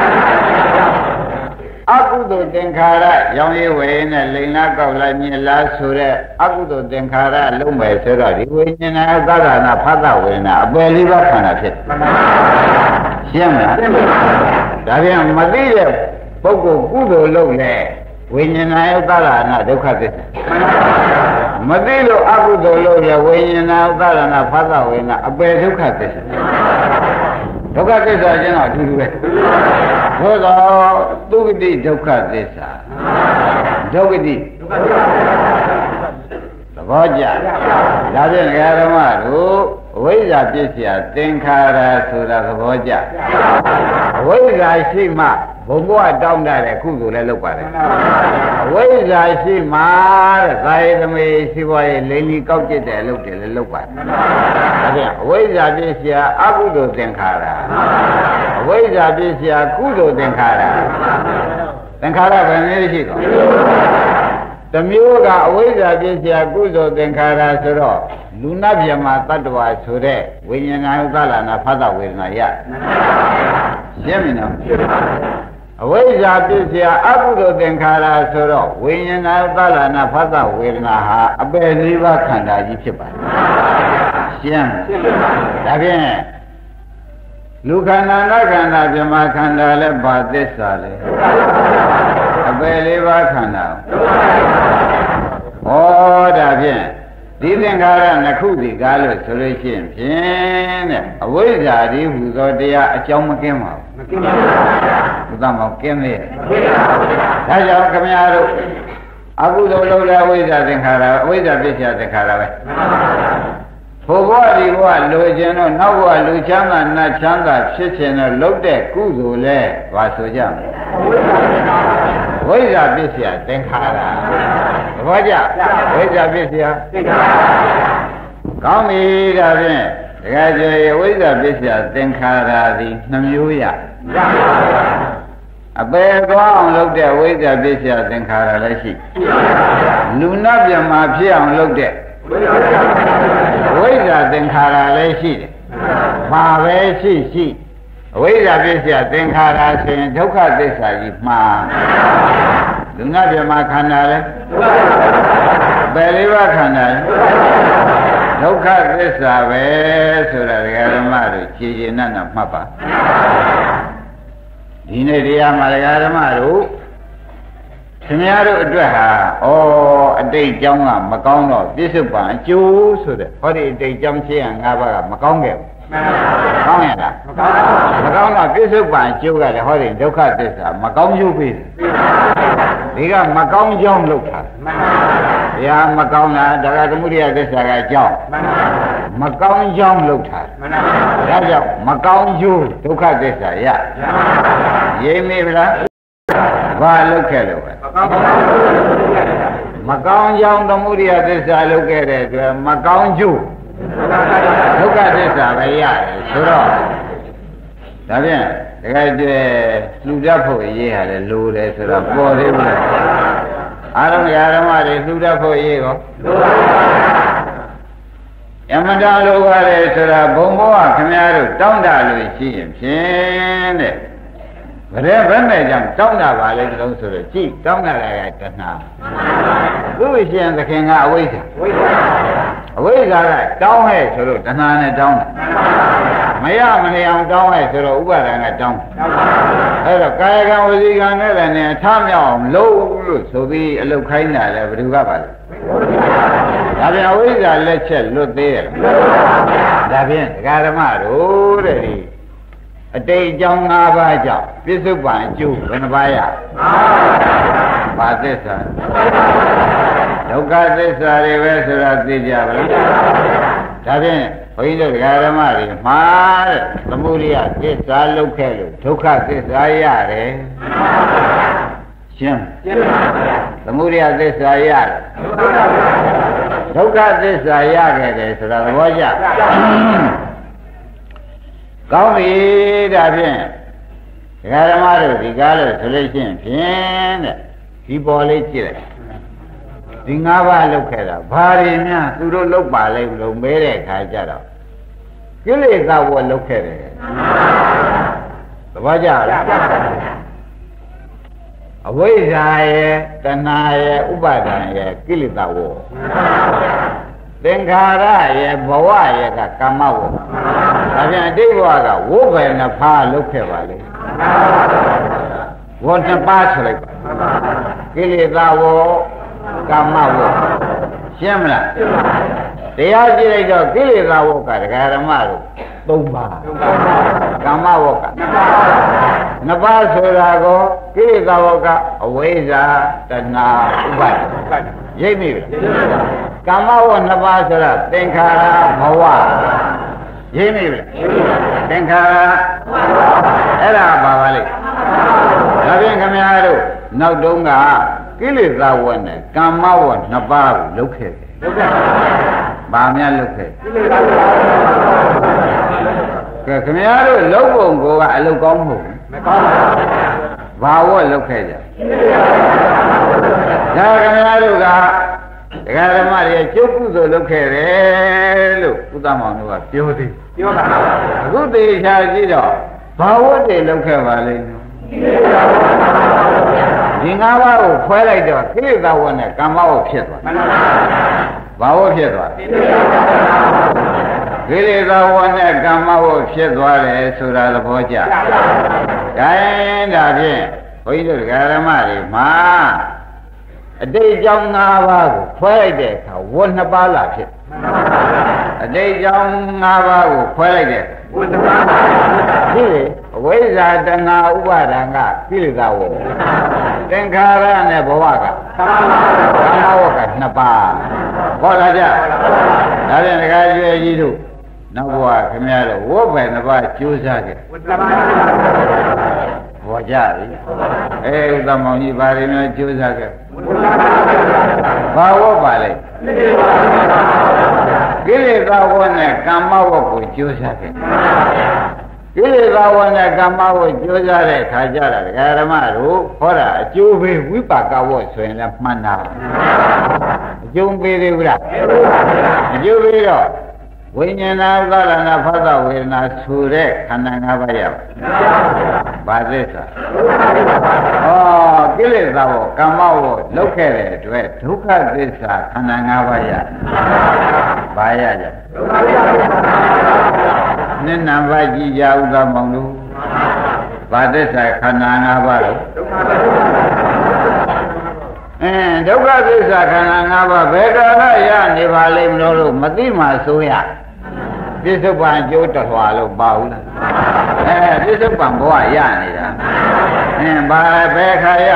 ။အကုသိုလ်သင်္ခါရရောင်ရည်ဝေနဲ့လိန်လားကောက်လားမြင်လားဆိုတဲ့အကုသိုလ်သင်္ခါရလုံးမယ်ဆိုတော့ဒီဝိညာဏယုတ်ကလနာဖသဝေဒနာအပယ်လေးပါးခန္ဓာဖြစ်။ရှင်းမလား။ဒါပြန်မသိတဲ့ပုဂ္ဂိုလ်ကုသိုလ်လုပ်လဲဝိညာဏယုတ်ကလနာဒုက္ခသစ္စာမသိလို့အကုသိုလ်လုပ်ရဝိညာဏဥပါဒနာဖသဝေနာအပယ်ဒုက္ခသစ္စာဒုက္ခသစ္စာကျင်းတော့အတူတူပဲသို့သောသုဂတိဒုက္ခသစ္စာဒုက္ခတိသဘောကျဒါဖြင့်ဓမ္မတို့အဝိဇ္ဇာပြည့်စရာသင်္ခါရဆိုတာသဘောကျအဝိဇ္ဇာရှိမှဘုံဘဝတောင်းတတဲ့ကုသိုလ်လည်းလုပ်ပါတယ်အဝိဇ္ဇာရှိမှတဲ့ကာယသမေရှိဘဝရဲ့လိန်လီကောက်ကျစ်တဲ့အလုပ်တွေလည်းလုပ်ပါတယ်ဒါပြန်အဝိဇ္ဇာပြည့်စရာအကုသိုလ်သင်္ခါရအဝိဇ္ဇာပြည့်စရာကုသိုလ်သင်္ခါရသင်္ခါရဘယ်နည်းရှိတော့တမျိုးကအဝိဇ္ဇာပြည့်စရာကုသိုလ်သင်္ခါရဆိုတော့လူနာပြမတတ္တဝါဆိုတဲ့ဝိညာဏဥပါဒနာဖသဝေဒနာရရှင်းပြီနော်အဝိဇ္ဇာပြည့်စရာအကုသိုလ်သင်္ခါရဆိုတော့ဝိညာဏဥပါဒနာဖသဝေဒနာဟာအပယ်လေးပါးခန္ဓာကြီးဖြစ်ပါတယ်ရှင်းဒါဖြင့်လူခန္ဓာနတ်ခန္ဓာပြမခန္ဓာလည်းဘာသစ္စာလဲအပယ်လေးပါးခန္ဓာဩဒါဖြင့်ဒီသင်္ခါရနှစ်ခုဒီကားလို့ဆိုလို့ရှိရင်ဖြင့်တဲ့အဝိဇ္ဇာဒီဟူသောတရားအကြောင်းမကင်းပါဘူးမကင်းပါဘူးဘုရားမောကင်းသေးတယ်ဒါကြောင့်ခမည်းတော်အကုသိုလ်လုပ်တဲ့အဝိဇ္ဇာသင်္ခါရအဝိဇ္ဇာပြည့်စရာသင်္ခါရပဲဘုရားဒီဘဝလိုချင်တော့နောက်ဘဝလူချမ်းသာနတ်ချမ်းသာဖြစ်ခြင်းတော့လုပ်တဲ့ကုသိုလ်လဲဘာဆိုကြမလဲဝဝိဇ္ဇာပစ္စယသင်္ခါရသဘောကျဝိဇ္ဇာပစ္စယသင်္ခါရကောင်းပြီဒါဖြင့်တခါကျရင်ဝိဇ္ဇာပစ္စယသင်္ခါရသည်နှမျိုးရအပေသွားအောင်လုပ်တဲ့ဝိဇ္ဇာပစ္စယသင်္ခါရလည်းရှိလူနာပြမှာဖြစ်အောင်လုပ်တဲ့ဝိဇ္ဇာသင်္ခါရလည်းရှိတယ်ဘာပဲရှိရှိအဝိဇ္ဇာပစ္စယသင်္ခါရဆိုရင်ဒုက္ခသစ္စာကြီးမှားလူနာပြမှာခန္ဓာလဲဘယ်လေးပါးခန္ဓာလဲဒုက္ခသစ္စာပဲဆိုတာဒကာဓမ္မတို့ခြေခြေနတ်နတ်မှတ်ပါဒီနေ့တရားမှာဒကာဓမ္မတို့ခင်ဗျားတို့အတွက်ဟာဩအတိတ်ကြောင်းကမကောင်းတော့ပြစ္ဆုတ်ပံအကျိုးဆိုတဲ့ဟောဒီအတိတ်ကြောင်းဖြစ်ရငါးပါးကမကောင်းခဲ့ဘူးကောင်းရလားမကောင်းတော့ပြစ္ဆုတ်ပံအကျိုးကလည်းဟောဒီဒုက္ခသစ္စာမကောင်းကျိုးပေးတယ်ဒီကမကောင်းကြောင်းလုပ်တာဘုရားမကောင်းတာဒါကသမုဒိယသစ္စာကအကြောင်းမကောင်းကြောင်းလုပ်တာဒါကြောင့်မကောင်းကျိုးဒုက္ခသစ္စာရရိပ်မိဗလားဘာလုပ်ခဲ့လို့ပဲမကောင်းကြောင်းသမုဒိယသစ္စာလုပ်ခဲ့တဲ့အတွက်မကောင်းကျိုးဒုက္ခသစ္စာပဲရတယ်ဆိုတော့ဒါဖြင့်တကယ်တည်းလှူတတ်ဖို့ရေးရတယ်လိုတယ်ဆိုတော့ပေါ်သေးဘူးလားအားလုံးဓမ္မတွေလှူတတ်ဖို့ရေးကောယမတာလိုပါတယ်ဆိုတာဘုံဘောကခင်ဗျားတို့တောင်းတလို့ရှိရင်ဖြင့်တဲ့ဗရဲဘယ်နဲ့ကြောင့်တောင်းတာပါလဲတုံးဆိုတော့ကြည့်တောင်းတာလည်းတဏှာသူ့ရှင်သခင်ကအဝိဇ္ဇာအဝိဇ္ဇာကတောင်းဟဲ့ဆိုတော့တဏှာနဲ့တောင်းတာမရမနေအောင်တောင်းဟဲ့ဆိုတော့ဥပါဒံကတောင်းအဲ့တော့ကာယကံဝစီကံနဲ့လည်းထမြောက်အောင်လုပ်လို့ဆိုပြီးအလုတ်ခိုင်းတာလည်းဘယ်သူကပါလဲဒါပြန်အဝိဇ္ဇာလက်ချက်လွတ်သေးရဲ့ဒါပြန်ဒကာဓမ္မတို့တဲ့ဒီအတိတ်အကြောင်း၅ပါးကြောင့်ပြစ္ဆုတ်ပံအကျိုးဘယ်နှပါးရပါသစ္စာဒုက္ခသစ္စာတွေပဲဆိုတာသိကြပါလားဒါဖြင့်ဘုန်းကြီးတို့ဒကာဓမ္မတွေမှာတဲ့သမုဒိယသစ္စာလုပ်ခဲ့လို့ဒုက္ခသစ္စာရတယ်ရှင်းသမုဒိယသစ္စာရတယ်ဒုက္ခသစ္စာရခဲ့တယ်ဆိုတာသဘောကျကောင်းပြီဒါဖြင့်ဒကာဓမ္မတို့ဒီကားလို့ဆိုလို့ရှိရင်ဖြင့်တဲ့ဒီပေါ်လေးကြည့်လိုက်ဒီငါးပါးလောက်ခဲ့တာဘာတွေများသူတို့လောက်ပါလိမ့်မလို့မဲတဲ့ခါကျတော့ကိလေသာဝတ်လောက်ခဲ့တယ်သဘောကျလားအဝိဇ္ဇာရဲ့တဏှာရဲ့ဥပါဒံရဲ့ကိလေသာဝတ်သင်္ခါရရဲ့ဘဝရဲ့ကကမ္မဝတ်ဒါပြန်အတိတ်ဘဝကဝုဘယ်နှဖားလုတ်ခဲ့ပါလေဝတ်နှစ်ပါးဆိုလိုက်ပါကိလေသာဝကမ္မဝရှင်းမလားတရားကြည့်လိုက်တော့ကိလေသာဝကဒကာဓမ္မတို့သုံးပါးကမ္မဝကနှစ်ပါးဆိုတာကိုကိလေသာဝကအဝိဇ္ဇာတဏှာဥပါဒ်ရိပ်မိပြီကမ္မဝနှစ်ပါးဆိုတာသင်္ခါရဘဝရိပ်မိပြီသင်္ခါရအဲ့ဒါပါပါလိမ့်ဒါဖြင့်ခင်ဗျားတို့နောက်တုန်းကကိလေသာဝတ်နဲ့ကမ္မဝတ်နှစ်ပါးကိုလုပ်ခဲ့တယ်လုပ်ခဲ့ဗာများလုပ်ခဲ့ကဲခင်ဗျားတို့လုပ်ပုံကိုကအလုပ်ကောင်းမဟုတ်ဘူးမကောင်းပါဘူးဘာဝတ်လုပ်ခဲ့ကြဒါခင်ဗျားတို့ကဒကာဓမ္မတွေကျုပ်ကုသိုလ်လုပ်ခဲ့တယ်လို့ဥဒ္ဒမောင်တို့ကပြောသေးပြောတာအခုသေချာကြည့်တော့ဘာဝတ်တွေလုပ်ခဲ့ပါလိမ့်ဒီငါးပါးကိုခွဲလိုက်တော့ကိလေသာဝတ်နဲ့ကမ္မဝတ်ဖြစ်သွားဘာဝတ်ဖြစ်သွားကိလေသာဝတ်နဲ့ကမ္မဝတ်ဖြစ်သွားတယ်ဆိုတာသဘောကျဒါရင်ဒါဖြင့်ဘုန်းကြီးတို့ဓမ္မတွေမှာအတိတ်ကြောင့်၅ပါးကိုခွဲလိုက်တဲ့အခါဝတ်နှစ်ပါးလာဖြစ်အတိတ်ကြောင့်၅ပါးကိုခွဲလိုက်တဲ့ဝတ်နှစ်ပါးဒီအဝိဇ္ဇာတဏှာဥပါဒံကကိလေသာဝတ်သင်္ခါရနဲ့ဘဝကကမ္မဝတ်ကနှစ်ပါးဟောလာကြဒါဖြင့်ဒကာကျွေးကြီးတို့နောက်ဘဝခင်ဗျားတို့ဝတ်ပဲနှစ်ပါးကြိုးစားခဲ့ဝတ်နှစ်ပါးဟောကြကြပြီအဲဥဒ္ဓမောင်ကြီးဘာတွေများကြိုးစားခဲ့ဘာဝတ်ပါလဲကိလေသာဝတ်နဲ့ကမ္မဝတ်ကိုကြိုးစားခဲ့ကိလေသာဝတ်နဲ့ကမ္မဝတ်ကြိုးစားတဲ့ခါကြတာဒကာဓမ္မတို့ဟောတာအကျိုးပေးဝိပါကဝတ်ဆိုရင်လည်းမှန်တာအကျိုးပေးသေးဘူးလားအကျိုးပေးတော့ဝိညာဏဥပါဒနာဖသဝေဒနာဆိုတဲ့ခန္ဓာ၅ပါးရပါဘာသစ္စာဩကိလေသာဝကမ္မဝလောက်ခဲ့တဲ့အတွက်ဒုက္ခသစ္စာခန္ဓာ၅ပါးရဘာရကြနိနံဘာကြည်ကြဥဒ္ဓမောင်တို့ဘာသစ္စာခန္ဓာ၅ပါးလို့အင်းဒုက္ခသစ္စာခန္ဓာ၅ပါးဘယ်ကာလရနေပါလိမ့်မလို့လို့မသိမှဆိုရပြစ္ဆုတ်ပံအကျိုးတော်ထွာလို့ပါဘူးလားအဲပြစ္ဆုတ်ပံဘဝရနေတာအင်းဘာဘယ်ခါရ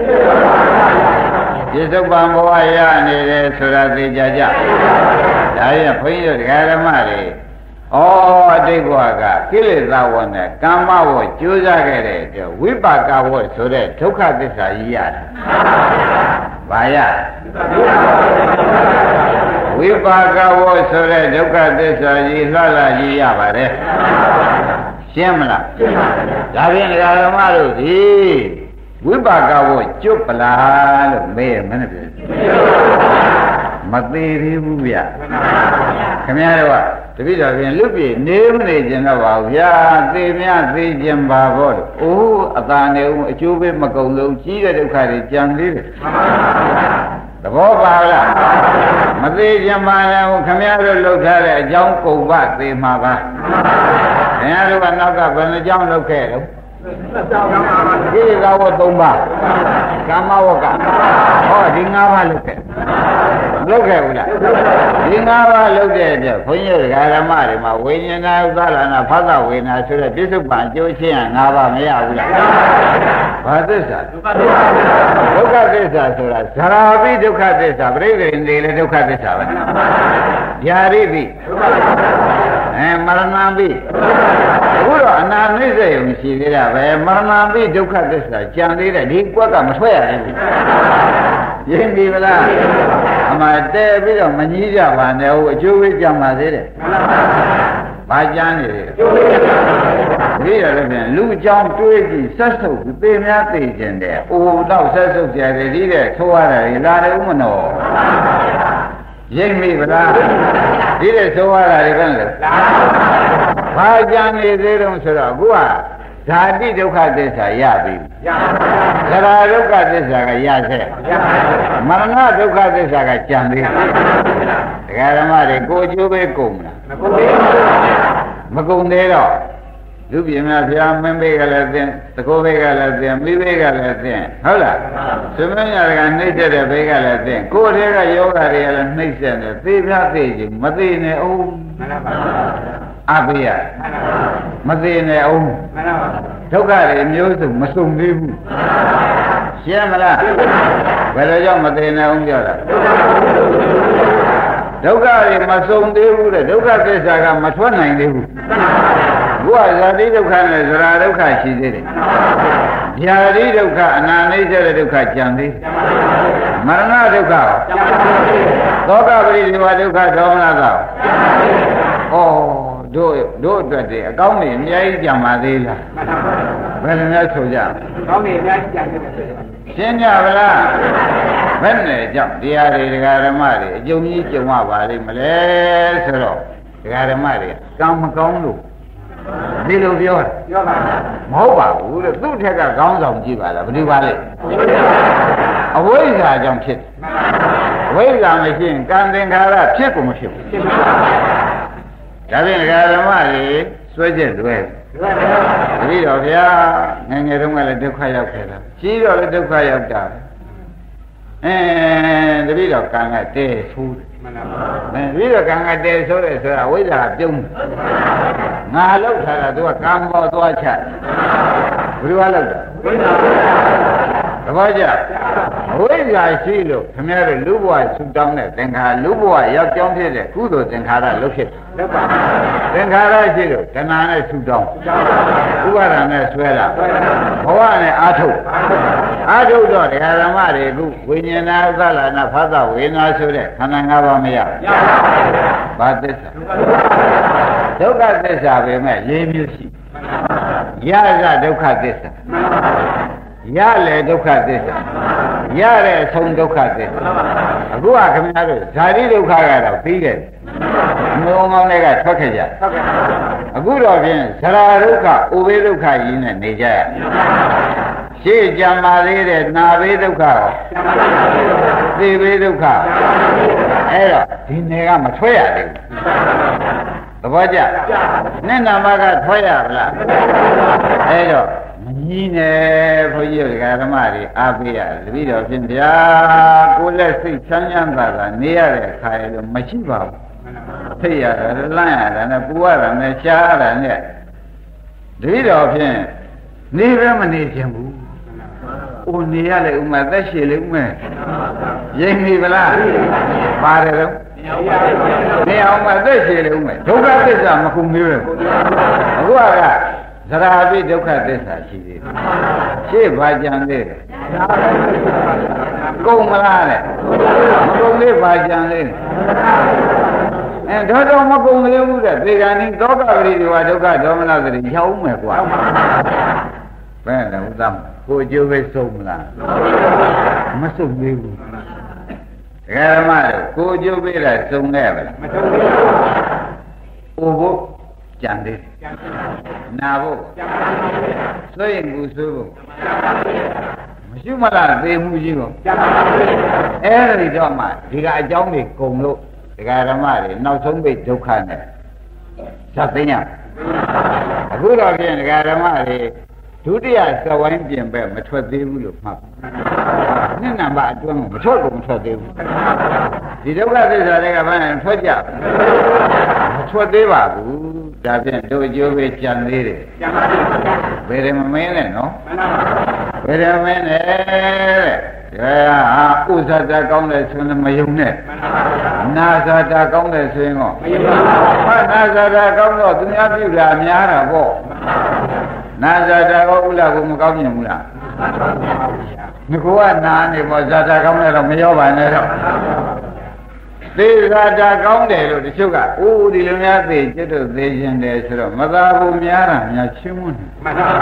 ပြစ္ဆုတ်ပံဘဝရနေတယ်ဆိုတာသိကြကြဒါရင်ဘုန်းကြီးတို့ဒကာဓမ္မတွေဩအတိတ်ဘဝကကိလေသာဝနဲ့ကမ္မဝကြိုးစားခဲ့တဲ့အတွက်ဝိပါကဝဆိုတဲ့ဒုက္ခသစ္စာကြီးရတယ်ဘာရဝိပါကဝဆိုတဲ့ဒုက္ခသစ္စာကြီးလှလှကြီးရပါတယ်ရှင်းမလားရှင်းပါပြီဒါဖြင့်ဒကာဓမ္မတို့ဒီဝိပါကဝကျွတ်ပလားလို့မေးမနဲ့ပြမသေးသေးဘူးဗျခင်ဗျားတို့ကတပည့်တော်ပြင်လွတ်ပြေနေမနေကျင်တော့ပါဘူးဗျာသေမြသေကျင်ပါဘောလို့အိုးအသာနေဦးအကျိုးပေးမကုန်လုံးကြီးတဲ့ဒုက္ခတွေကြံသေးတယ်သဘောပါလားမသေးကျင်ပါနဲ့ခင်ဗျားတို့လှုပ်ထားတဲ့အကြောင်းကုန်ပါသေမှာပါခင်ဗျားတို့ကနောက်ကဘယ်နှကြောင်းလှုပ်ခဲ့တော့ဒီကဝတ်သုံးပါးကာမဝကဟောဒီ၅ပါးလှုပ်ခဲ့လုတ်ခဲ့ဘူးလားဒီ၅ပါးလုတ်တဲ့အတွက်ဘုန်းကြီးတို့ဓမ္မတွေမှာဝိညာဏဥပါဒနာဖသဝေဒနာဆိုတဲ့ပြစ္ဆုတ်ပံအကျိုးချင်း၅ပါးမရဘူးလားဘာသစ္စာဒုက္ခသစ္စာဆိုတာဇရာပိဒုက္ခသစ္စာပြိဋိနိလေဒုက္ခသစ္စာပဲญาရိပိအဲမရဏပိအခုတော့အနာနိစ္စယုံရှိသေးတာပဲမရဏပိဒုက္ခသစ္စာကြံသေးတယ်ဒီကွက်ကမထွက်ရဘူးရင်းပြီဗလားအမှတဲပြီးတော့မကြီးကြပါနဲ့ဟိုအကျိုးပေးကြမှာသေးတယ်ဘာကြမ်းနေလဲဒီရလည်းပြန်လူကြောင်တွေးကြည့်ဆက်ဆုပ်ပြီးသေများသိကျင်တယ်အိုတော့ဆက်ဆုပ်ကြတယ်ဒီတဲ့ထိုးရတာလာတယ်ဥမနောရိပ်မိဗလားဒီတဲ့ထိုးရတာတွေပဲလေဘာကြမ်းနေသေးတုံးဆိုတော့အခုကဓာတိဒုက္ခသစ္စာရပြီသရာဒုက္ခသစ္စာကရဆက်မရဏဒုက္ခသစ္စာကကြံသေးတယ်ဒကာဓမ္မတွေကိုအကျိုးပဲကုန်မလားမကုန်သေးဘူးမကုန်သေးတော့လူပြင်းများဘုရားမင်းဘေးကလည်းသိသကိုးဘေးကလည်းသိမိဘေးကလည်းသိဟုတ်လားသမင်းညာကနှိမ့်တဲ့ဘေးကလည်းသိကိုယ်တည်းကယောဂတွေကလည်းနှိမ့်ဆက်တယ်သိပြသိချင်းမသိနဲ့အောင်မှန်ပါပါအပိယမသိနဲ့အောင်မှန်ပါပါဒုက္ခတွေမျိုးစုံမစုံသေးဘူးရှင်းမလားဘယ်လိုကြောင့်မသိနဲ့အောင်ပြောတာဒုက္ခတွေမစုံသေးဘူးတဲ့ဒုက္ခသစ္စာကမထွက်နိုင်သေးဘူးဘုရားဇာတိဒုက္ခနဲ့ဇရာဒုက္ခရှိသေးတယ်ဗျာတိဒုက္ခအနာနိစ္စတဲ့ဒုက္ခကြံသေးတယ်မရဏဒုက္ခသောကပရိဒီဝဒုက္ခဒေါမနသောဩတို့တို့အတွက်တည်းအကောင်းကြီးအများကြီးကြံပါသေးလားဘယ်လိုများဆိုကြအကောင်းကြီးအများကြီးကြံနေတယ်ရှင်းကြပါလားဘယ်နဲ့ကြောင့်တရားတွေဒကာဓမ္မတွေအကျုံကြီးကြုံရပါလိမ့်မလဲဆိုတော့ဒကာဓမ္မတွေကံမကောင်းလို့ဒီလိုပြောတာပြောပါမဟုတ်ပါဘူးတဲ့သူ့ထက်ကခေါင်းဆောင်ကြည့်ပါလားဘယ်လိုပါလဲအဝိဇ္ဇာကြောင့်ဖြစ်တယ်ဝိဇ္ဇာမရှိရင်ကံသင်္ခါရဖြစ်ကုန်မဖြစ်ဘူးဖြစ်ပါဒါဖြင့်ဒကာဓမ္မတွေစွဲချက်လွဲတတိတော်ဗျာငယ်ငယ်တုန်းကလည်းဒုက္ခရောက်ခဲ့တာကြီးတော့လည်းဒုက္ခရောက်တာအဲတတိတော်ကံကတဲဆိုးတယ်မှန်ပါပါတတိတော်ကံကတဲဆိုးတယ်ဆိုတာဝိဇ္ဇာပြုံးငါလောက်ထားတာသူကကံပေါ်သွားချဘယ်လိုလောက်တာဝိဇ္ဇာသဘောကျဝိဇ္ဇာရှိလို့ခင်ဗျားတို့လူဘဝဆူတောင်းတဲ့သင်္ခါရလူဘဝရောက်ကြောင်းဖြစ်တဲ့ကုသိုလ်သင်္ခါရလုပ်ဖြစ်တယ်သင်္ခါရရှိလို့ခဏနဲ့ဆူတောင်းဥပါဒဏ်နဲ့ဆွဲလာဘဝနဲ့အာထုတ်အာထုတ်တော့တရားဓမ္မတွေအခုဝိညာဏဥဒ္ဒလနာဖသဝေနာဆိုတဲ့ခန္ဓာ၅ပါးမရဘူးဘာသစ္စာဒုက္ခသစ္စာပဲမဲ့၄မျိုးရှိရဇဒုက္ခသစ္စာရလေဒုက္ခသစ္စာရတဲ့အဆုံးဒုက္ခသစ္စာအခုကခင်ဗျားတို့ဇာတိဒုက္ခကတော့ပြီးခဲ့တယ်မုံကောင်းတွေကထွက်ခဲ့ကြအခုတော့ဖြင့်ဇရာဒုက္ခဥပေဒုက္ခကြီးနဲ့နေကြရရှေ့ကြံပါသေးတဲ့နာဘေးဒုက္ခရောသေဘေးဒုက္ခအဲ့တော့ဒီနေကမထွက်ရသေးဘူးသဘောကျနဲ့နာမကထွက်ရဗလားအဲ့တော့မကြီးနဲ့ဘုန်းကြီးတို့ဓမ္မတွေအားပေးရတယ်တပည့်တော်ဖြင့်ဗျာကိုယ်လက်စိတ်ချမ်းချမ်းသာသာနေရတဲ့အခါရလို့မရှိပါဘူးထိတ်ရတယ်လန့်ရတယ်နဲ့ပူရတယ်နဲ့ရှားရတယ်နဲ့တပည့်တော်ဖြင့်နေပဲမနေခြင်းဘူး။အိုနေရလေဥမသက်ရှည်လေဥမဲရိမ့်ပြီဗလားပါတယ်တော့နေအောင်မသက်ရှည်လေဥမဲဒုက္ခသစ္စာမခုမျိုးလေအခုကဇရာပိဒုက္ခသစ္စာရှိသေးတယ်ရှေ့ဘာကြံသေးတယ်ကုန်မလားတဲ့မကုန်သေးဘာကြံသေးအဲတော့တော့မကုန်သေးဘူးတဲ့သေဂာနိသောကပရိဒီဝဒုက္ခဒေါမနသတိရောက်မယ်ကွာဘယ်လဲဥဒ္ဒမကိုအကျိုးပဲဆုံးမလားမဆုံးသေးဘူးဒကာဓမ္မတို့ကိုအကျိုးပေးတာဆုံးခဲ့ပါလားမဆုံးသေးဘူးဘုဘကြံသေးတယ်နာဖို့ဆိုရင်ကူဆိုဖို့မရှိမလားသေမှုကြီးကိုအဲ့ဒီတော့မှဒီကအကြောင်းတွေကုန်လို့ဒကာဓမ္မတွေနောက်ဆုံးပိတ်ဒုက္ခနဲ့ဇတ်သိမ်းရအခုတော့ပြင်ဒကာဓမ္မတွေဒုတိယသဝိုင်းပြင်ပဲမထွက်သေးဘူးလို့မှတ်နှစ်နံပါတ်အတွင်းမထွက်ကုန်မထွက်သေးဘူးဒီဒုက္ခသစ္စာတွေကဘာလဲထွက်ကြမထွက်သေးပါဘူးဒါဖြင့်တို့အကျိုးပဲကြံသေးတယ်ကြံပါသေးဘယ်တယ်မမင်းနဲ့နော်ဘယ်တယ်မင်းနဲ့တဲ့ဟာဥဇာတာကောင်းတယ်ဆိုရင်မယုံနဲ့နာဇာတာကောင်းတယ်ဆိုရင်တော့မယုံပါဘူးနာဇာတာကောင်းတော့သူများပြုတာများတာပေါ့နာဇာတာကောဥလာကိုမကောင်းမြင်ဘူးလားငါကနာနေပေါ့ဇာတာကောင်းတယ်တော့မရောပါနဲ့တော့သေဇာတာကောင်းတယ်လို့တချို့ကအိုးဒီလိုများသေจิตတို့သေခြင်းတယ်ဆိုတော့မသာဘူးများတာများချင်းမွန်းတယ်မှန်ပါ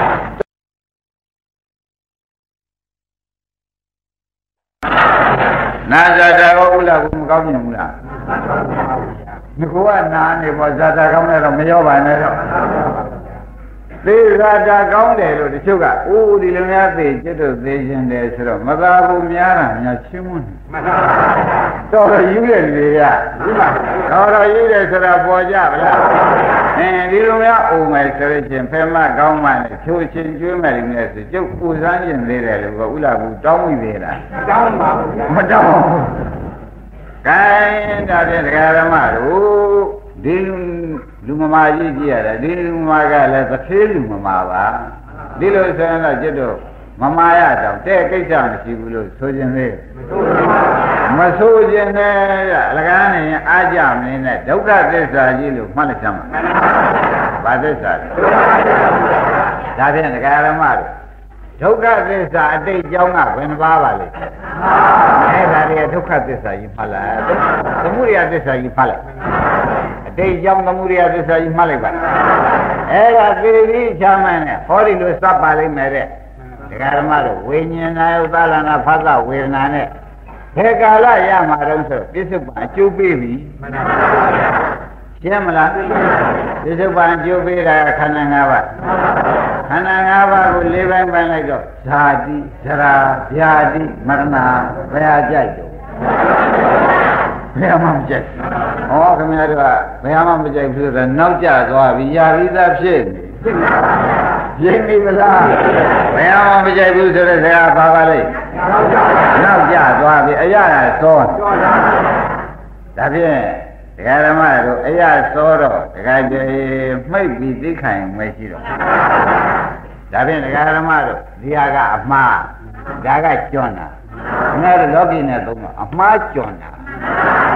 နာဇာတာကောဥလာကိုမကောင်းမြင်ဘူးလားငါကနာနေပေါ့ဇာတာကောင်းတယ်တော့မရောပါနဲ့တော့သေဇာတာကောင်းတယ်လို့တချို့ကအိုးဒီလိုများသေจิตတို့သေခြင်းတယ်ဆိုတော့မသာဘူးများတာများချင်းမွန်းတယ်မှန်ပါတော်တော်ယူတဲ့လူတွေကတော်တော်ယူတယ်ဆိုတာပေါ်ကြဗလားအဲဒီလိုများအိုမယ်ဆိုရင်ဖဲမကောင်းမှလည်းချိုးချင်းကျွေးမယ်လို့လည်းဆိုကျုပ်ပူစမ်းရင်သေးတယ်လို့ကဥလာဘူးတောင်းမိသေးလားမတောင်းပါဘူးမတောင်းဘူးကဲဒါဖြင့်ဒကာဓမ္မတို့ဒီလူမမာကြီးကြည့်ရတယ်ဒီလူမမာကလည်းသခေးလူမမာပါဒီလိုဆိုရင်တော့ကျွတ်တော့မမာရတော့တဲ့ကိစ္စမရှိဘူးလို့ဆိုခြင်းလေမဆိုခြင်းနဲ့အလကားနေရင်အားကြမင်းနဲ့ဒုက္ခသစ္စာကြီးလို့မှတ်လိုက်ကြမှာဘာသစ္စာလဲဒါဖြင့်ဒကာရမတို့ဒုက္ခသစ္စာအတိတ်ကြောင်းကဘယ်နှပါးပါလဲအဲ့ဒါတွေဒုက္ခသစ္စာကြီးမှတ်လိုက်သမုဒယသစ္စာကြီးမှတ်လိုက်အတိတ်ကြောင်းသမုဒယသစ္စာကြီးမှတ်လိုက်ပါအဲ့ဒါသေပြီးချမ်းမှန်းနဲ့ဟောဒီလိုစပ်ပါလိမ့်မယ်တဲ့ဒကာဓမ္မတို့ဝိညာဏယုသလနာဖသဝေဒနာနဲ့ဘယ်ကာလရမှာတော့ဆိုပြစ္ဆုတ်ပံအကျိုးပေးပြီမှန်ပါဗျာရှင်းမလားပြစ္ဆုတ်ပံအကျိုးပေးတာခန္ဓာ၅ပါးခန္ဓာ၅ပါးကို၄ပိုင်းပိုင်းလိုက်တော့ဇာတိဇရာဗျာတိမရဏဘယ်ဟာကြိုက်တော့ဘယ်မှမကြိုက်ဟောခင်ဗျားတို့ကဘယ်မှမကြိုက်ဘူးဆိုတော့နောက်ကျသွားပြီယာရိသဖြစ်နေရင်းနေမလားဘယ်မှမကြိုက်ဘူးဆိုတဲ့ဆရာဘာပါလဲနောက်ကျသွားပြီအရာစောဒါဖြင့်ဒကာဓမ္မတို့အရာစောတော့ဒကာကျေမှိတ်ပြီးသိခိုင်မရှိတော့ဒါဖြင့်ဒကာဓမ္မတို့ဒီဟာကအမှားဒါကကျွန်းတာငါတို့လောကီနဲ့သုံးတော့အမှားကျွန်းတာ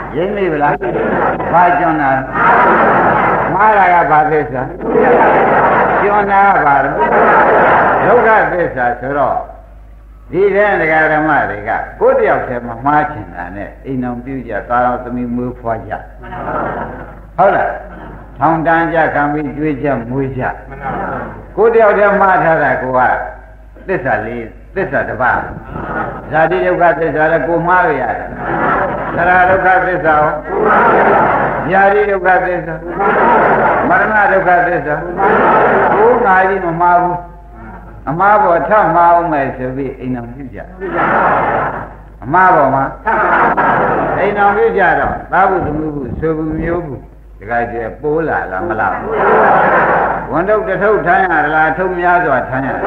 ရင်းမိဗလားဘာကျွန်းတာမှားတာကဘာသစ္စာကျွန်းတာကဘာဒုက္ခသစ္စာဆိုတော့ဒီတဲ့ဒကာဓမ္မတွေကကိုယ်တယောက်တည်းမမှားချင်တာနဲ့အိမ်အောင်ပြုကြသားတော်သမီးမွေးဖွားကြဟုတ်လားထောင်တန်းကြခံပြီးကျွေးကြမွေးကြကိုယ်တယောက်တည်းမှားထားတာကိုကသစ္စာလေးသစ္စာတစ်ပါးဇာတိဒုက္ခသစ္စာလည်းကိုမှားရရတယ်သရဒုက္ခသစ္စာရောญาတိဒုက္ခသစ္စာမရဏဒုက္ခသစ္စာကိုယ်ငါကြီးမမှားဘူးအမှားပေါ်ထမှားအောင်မယ်ဆိုပြီးအိမ်တော်ပြုကြအမှားပေါ်မှာအိမ်တော်ပြုကြတော့သာဝုသမုဟုဆိုဘူးမျိုးဘူးတခါကျပိုးလာလားမလားဝန်တော့တထုပ်ထမ်းရလားထုပ်များစွာထမ်းရ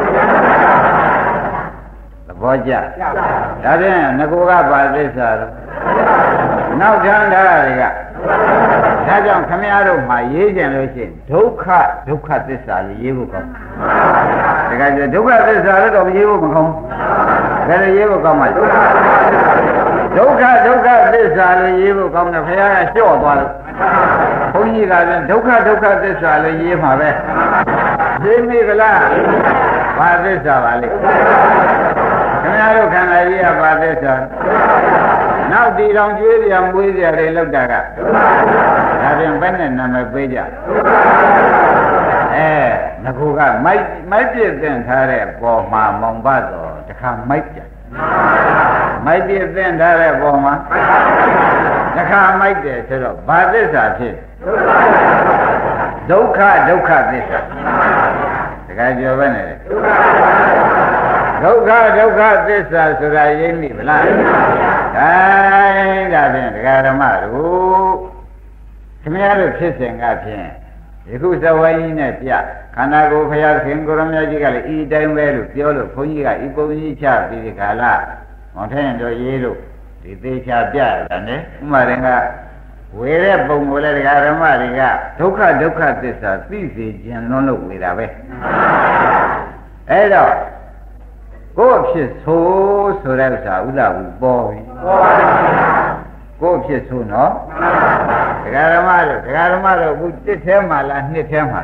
သဘောကျဒါဖြင့်ငကိုကပါသစ္စာတော့နောက်ထမ်းတာတွေကဒါကြောင့်ခမည်းတော်မှာရေးကြလို့ရှိရင်ဒုက္ခဒုက္ခသစ္စာလေးရေးဖို့ကောင်းတခါကျဒုက္ခသစ္စာလည်းတော့မရေးဖို့မကောင်းဘယ်လိုရေးဖို့ကောင်းမှာဒုက္ခဒုက္ခသစ္စာလေးရေးဖို့ကောင်းတယ်ဘုရားကလျှော့သွားလို့ဘုန်းကြီးကလည်းဒုက္ခဒုက္ခသစ္စာလေးရေးမှာပဲသိမိကလားဘာသစ္စာပါလဲခင်ဗျားတို့ခန္ဓာကြီးကဘာသစ္စာနောက်ဒီတော်ကျွေးကြမွေးကြတွေလောက်တာကဒါပြင်ဘယ်နဲ့နာမည်ပေးကြအဲငကူကမိုက်မိုက်ပြည့်တင်ထားတဲ့ပေါ်မှာမောင်ပတ်တော်တခါမိုက်ကြမိုက်ပြည့်တင်ထားတဲ့ပေါ်မှာတခါမိုက်တယ်ဆိုတော့ဘာသစ္စာဖြစ်ဒုက္ခဒုက္ခသစ္စာတခါပြောပဲနဲ့ဒုက္ခဒုက္ခသစ္စာဆိုတာရင်းမိဗလားဒါဒါဖြင့်ဒကာဓမ္မတို့ခင်ဗျားတို့ဖြစ်စဉ်ကဖြင့်ယခုဇဝိုင်းကြီးနဲ့ပြခန္ဓာကိုယ်ဖရာခင်ကိုရမကြီးကလည်းဤတိုင်းပဲလို့ပြောလို့ဘုန်းကြီးကဤပုံကြီးချပြီးဒီခါလာမောင်ထင်းတို့ရေးလို့ဒီသေးချပြရတယ်နဲ့ဥမာရင်ကဝေတဲ့ပုံကိုလည်းဒကာဓမ္မတွေကဒုက္ခဒုက္ခသစ္စာသိစေခြင်းလွန်းလို့ဝေတာပဲအဲ့တော့ကိုယ်ဖြစ်ဆိုးဆိုတဲ့ဥစ္စာဥဒ္ဒဝူပေါ်ပြီကိုယ်ဖြစ်ဆိုးနော်ဒကာဓမ္မတို့ဒကာဓမ္မတို့အခုတစ်ထဲမှာလားနှစ်ထဲမှာ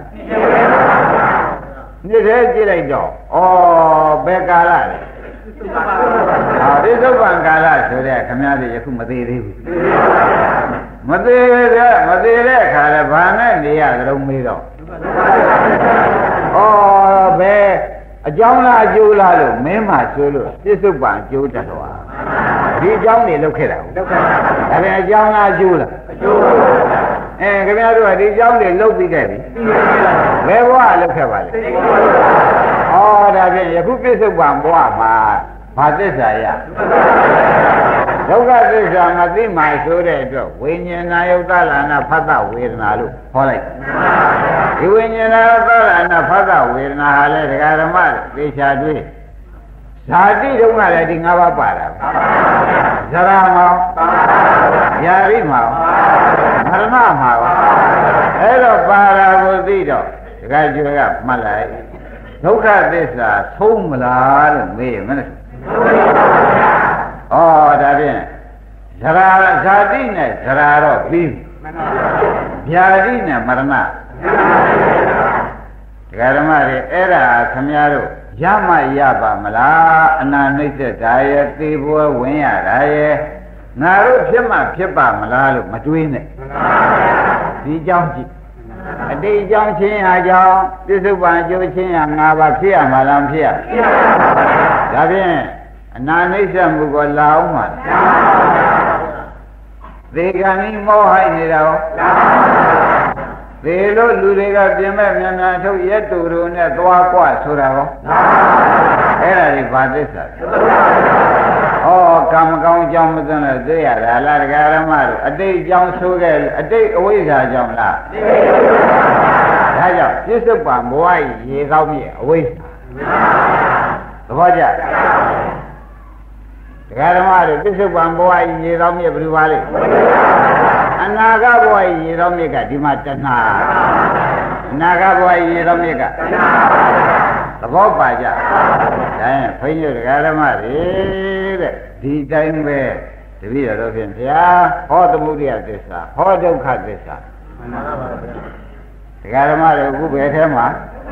နှစ်ထဲကြည့်လိုက်တော့ဩဘယ်ကာလလဲဟာဒီသုဗ္ဗံကာလဆိုတဲ့ခမည်းတော်ယခုမသေးသေးဘူးမသေးတဲ့မသေးတဲ့အခါလဲဘာနဲ့နေရကြုံမေးတော့ဩဘယ်အကြောင်းလားအကျိုးလားလို့မင်းမှဆိုလို့ပြစ္ဆုတ်ပံအကျိုးတတော်ဒီအကြောင်းနေလောက်ခဲ့တာဟုတ်ဒါပြန်အကြောင်းလားအကျိုးလားအကျိုးအဲခင်ဗျားတို့ကဒီအကြောင်းတွေလောက်ပြီးခဲ့ပြီဘယ်ဘဝလောက်ခဲ့ပါလဲဩဒါပြန်ယခုပြစ္ဆုတ်ပံဘဝမှာဘာသစ္စာရဒုက္ခသစ္စာမသိမှဆိုတဲ့အတွက်ဝိညာဏယုတ်တလနာဖတ်တဝေဒနာလို့ခေါ်လိုက်ဒီဝိညာဏယုတ်တလနာဖတ်တဝေဒနာဟာလေဒကာဓမ္မသေချာတွေ့ဇာတိတုန်းကလည်းဒီ၅ပါးပါတာဇရာမောယာရိမောမရဏမောအဲ့တော့ပါတာကိုသိတော့ဒကာကျွေကမှတ်လိုက်ဒုက္ခသစ္စာသုံးမလားလို့မေးရမလားဩဒါဖြင့်ဇရာဇာတိနဲ့ဇရာတော့ပြီးဗျာတိနဲ့မရဏဒကာဓမ္မတွေအဲ့ဒါခမည်းတော်ရမရပါမလားအနာနှိမ့်သက်တာရဲ့သေပွဲဝင်ရတာရဲ့ငါတို့ဖြစ်မှဖြစ်ပါမလားလို့မတွေးနဲ့ဒီကြောင့်ကြည့်အတိတ်ကြောင့်ချင်းဟာကြောင့်ပြစ္ဆုတ်ပံအကျိုးချင်းဟာငါပါဖြစ်ရမှာလားဖြစ်ရဒါဖြင့်အနာနှိမ့်ဆက်မှုကိုလာအောင်ပါသေကံဤမောဟိုက်နေတာရောသေလို့လူတွေကပြင်မဲ့မြန်မြန်ထုတ်ရက်တူတူနဲ့သွားกว่าဆိုတာရောအဲ့ဒါဒီဘာသစ္စာဩကံမကောင်းကြောင့်မသိလို့သိရတာလားဒကာရမတို့အတိတ်ကြောင့်ဆိုခဲ့အတိတ်အဝိဇ္ဇာကြောင့်လားဒါကြောင့်ပြစ္ဆုတ်ပံဘဝရေကောင်းမြင့်အဝိဇ္ဇာသဘောကျဒကာဓမ္မတို့ပြစ္ဆုတ်ပံဘဝရေကောင်းမြင့်ဘယ်လိုပါလဲအနာဂတ်ဘဝရေကောင်းမြင့်ကဒီမှာတဏှာအနာဂတ်ဘဝရေကောင်းမြင့်ကတဏှာသဘောပါကြဒါရင်ဘုန်းကြီးဒကာဓမ္မတွေတဲ့ဒီတိုင်းပဲတပည့်တော်ဖြင့်ဗျာဟောသမုဒိယသစ္စာဟောဒုက္ခသစ္စာဒကာဓမ္မတွေအခုဘယ်ထဲမှာ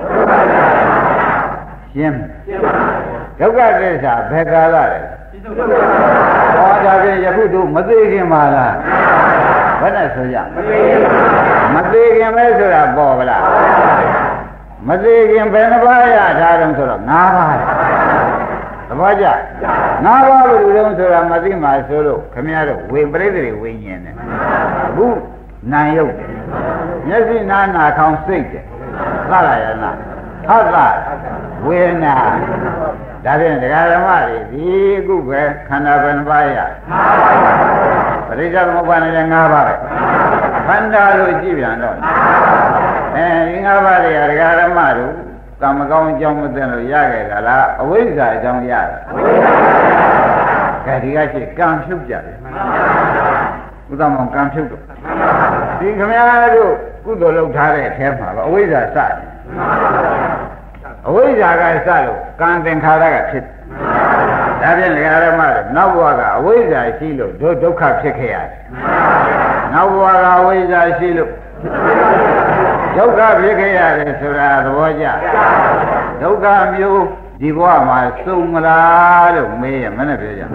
ရှင်းဒုက္ခသစ္စာဘယ်ကာလလဲဟောဒါဖြင့်ယခုတို့မသိခင်ပါလားဘယ်နဲ့ဆိုကြမသိခင်ပဲဆိုတာပေါ်ဗလားမသိခင်ဘယ်နှပါးရထားတုံးဆိုတော့၅ပါးသဘောကျငါးပါးလို့လုံးဆိုတာမသိမှဆိုလို့ခမရတို့ဝေပရိသေတွေဝိညာဉ်နဲ့အခုနာယုတ်မျက်စိနာနာခေါင်းစိတ်တယ်သရယနာဟသဝေဒနာဒါဖြင့်တရားဓမ္မတွေဒီအခုပဲခန္ဓာဘယ်နှပါးရပရိစ္ဆေသမုပ္ပါဒ်နဲ့၅ပါးပဲခန္ဓာလို့ကြည့်ပြန်တော့အဲဒီ၅ပါးတွေကတရားဓမ္မတို့ကံမကောင်းအကြောင်းမသိလို့ရခဲ့ကြလားအဝိဇ္ဇာအကြောင်းရတယ်ကဲဒီကရှိကံဖြုတ်ကြတယ်ဥဒ္ဓမောင်ကံဖြုတ်တော့ဒီခမည်းတော်ကုသိုလ်လုပ်ထားတဲ့အထဲမှာပဲအဝိဇ္ဇာစတယ်အဝိဇ္ဇာကစလို့ကံသင်္ခါရကဖြစ်ဒါဖြင့်ဓမ္မတွေနောက်ဘဝကအဝိဇ္ဇာရှိလို့ဒုဒုက္ခဖြစ်ခဲ့ရတယ်နောက်ဘဝကအဝိဇ္ဇာရှိလို့ဒုက္ခဖြစ်ခဲ့ရတယ်ဆိုတာသဘောကျဒုက္ခမျိုးဒီဘဝမှာစုံမလားလို့မေးရမနဲ့ပြောကြ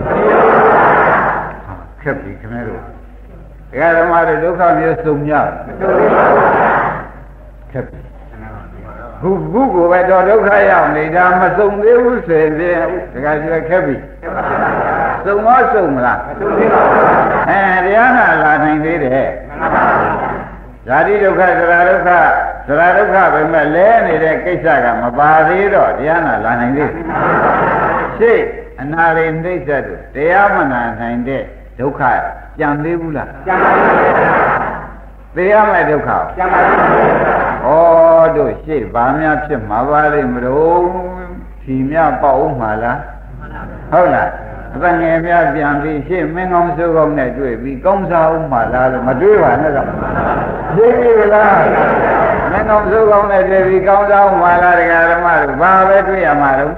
ခက်ပြီခင်ဗျားတို့ဒကာဓမ္မတို့ဒုက္ခမျိုးစုံကြခက်ပြီခုခုကိုပဲတော့ဒုက္ခရောက်နေတာမစုံသေးဘူးဆိုရင်ဒကာကျွဲခက်ပြီစုံတော့စုံမလားအဲတရားနာလာနိုင်သေးတယ်ဇာတိဒုက္ခသရဒုက္ခသရဒုက္ခပဲမဲ့လဲနေတဲ့ကိစ္စကမပါသေးတော့တရားနာလာနိုင်သေးရှိအနာရိနှိစ္စတို့တရားမနာနိုင်တဲ့ဒုက္ခကြံသေးဘူးလားကြံပါဘူးသိရမယ့်ဒုက္ခကြံပါဘူးဩတို့ရှိဘာများဖြစ်မှာပါလိမ့်မလို့ဖြီများပေါက်မှာလားဟုတ်လားအသက်ငယ်များပြန်ပြီးရှေ့မင်းကောင်းစိုးကောင်းနဲ့တွေ့ပြီးကောင်းစားအောင်မှလားလို့မတွေးပါနဲ့တော့သိပြီလားမင်းကောင်းစိုးကောင်းနဲ့တွေ့ပြီးကောင်းစားအောင်မှလားတရားဓမ္မတို့ဘာပဲတွေ့ရမှာတော့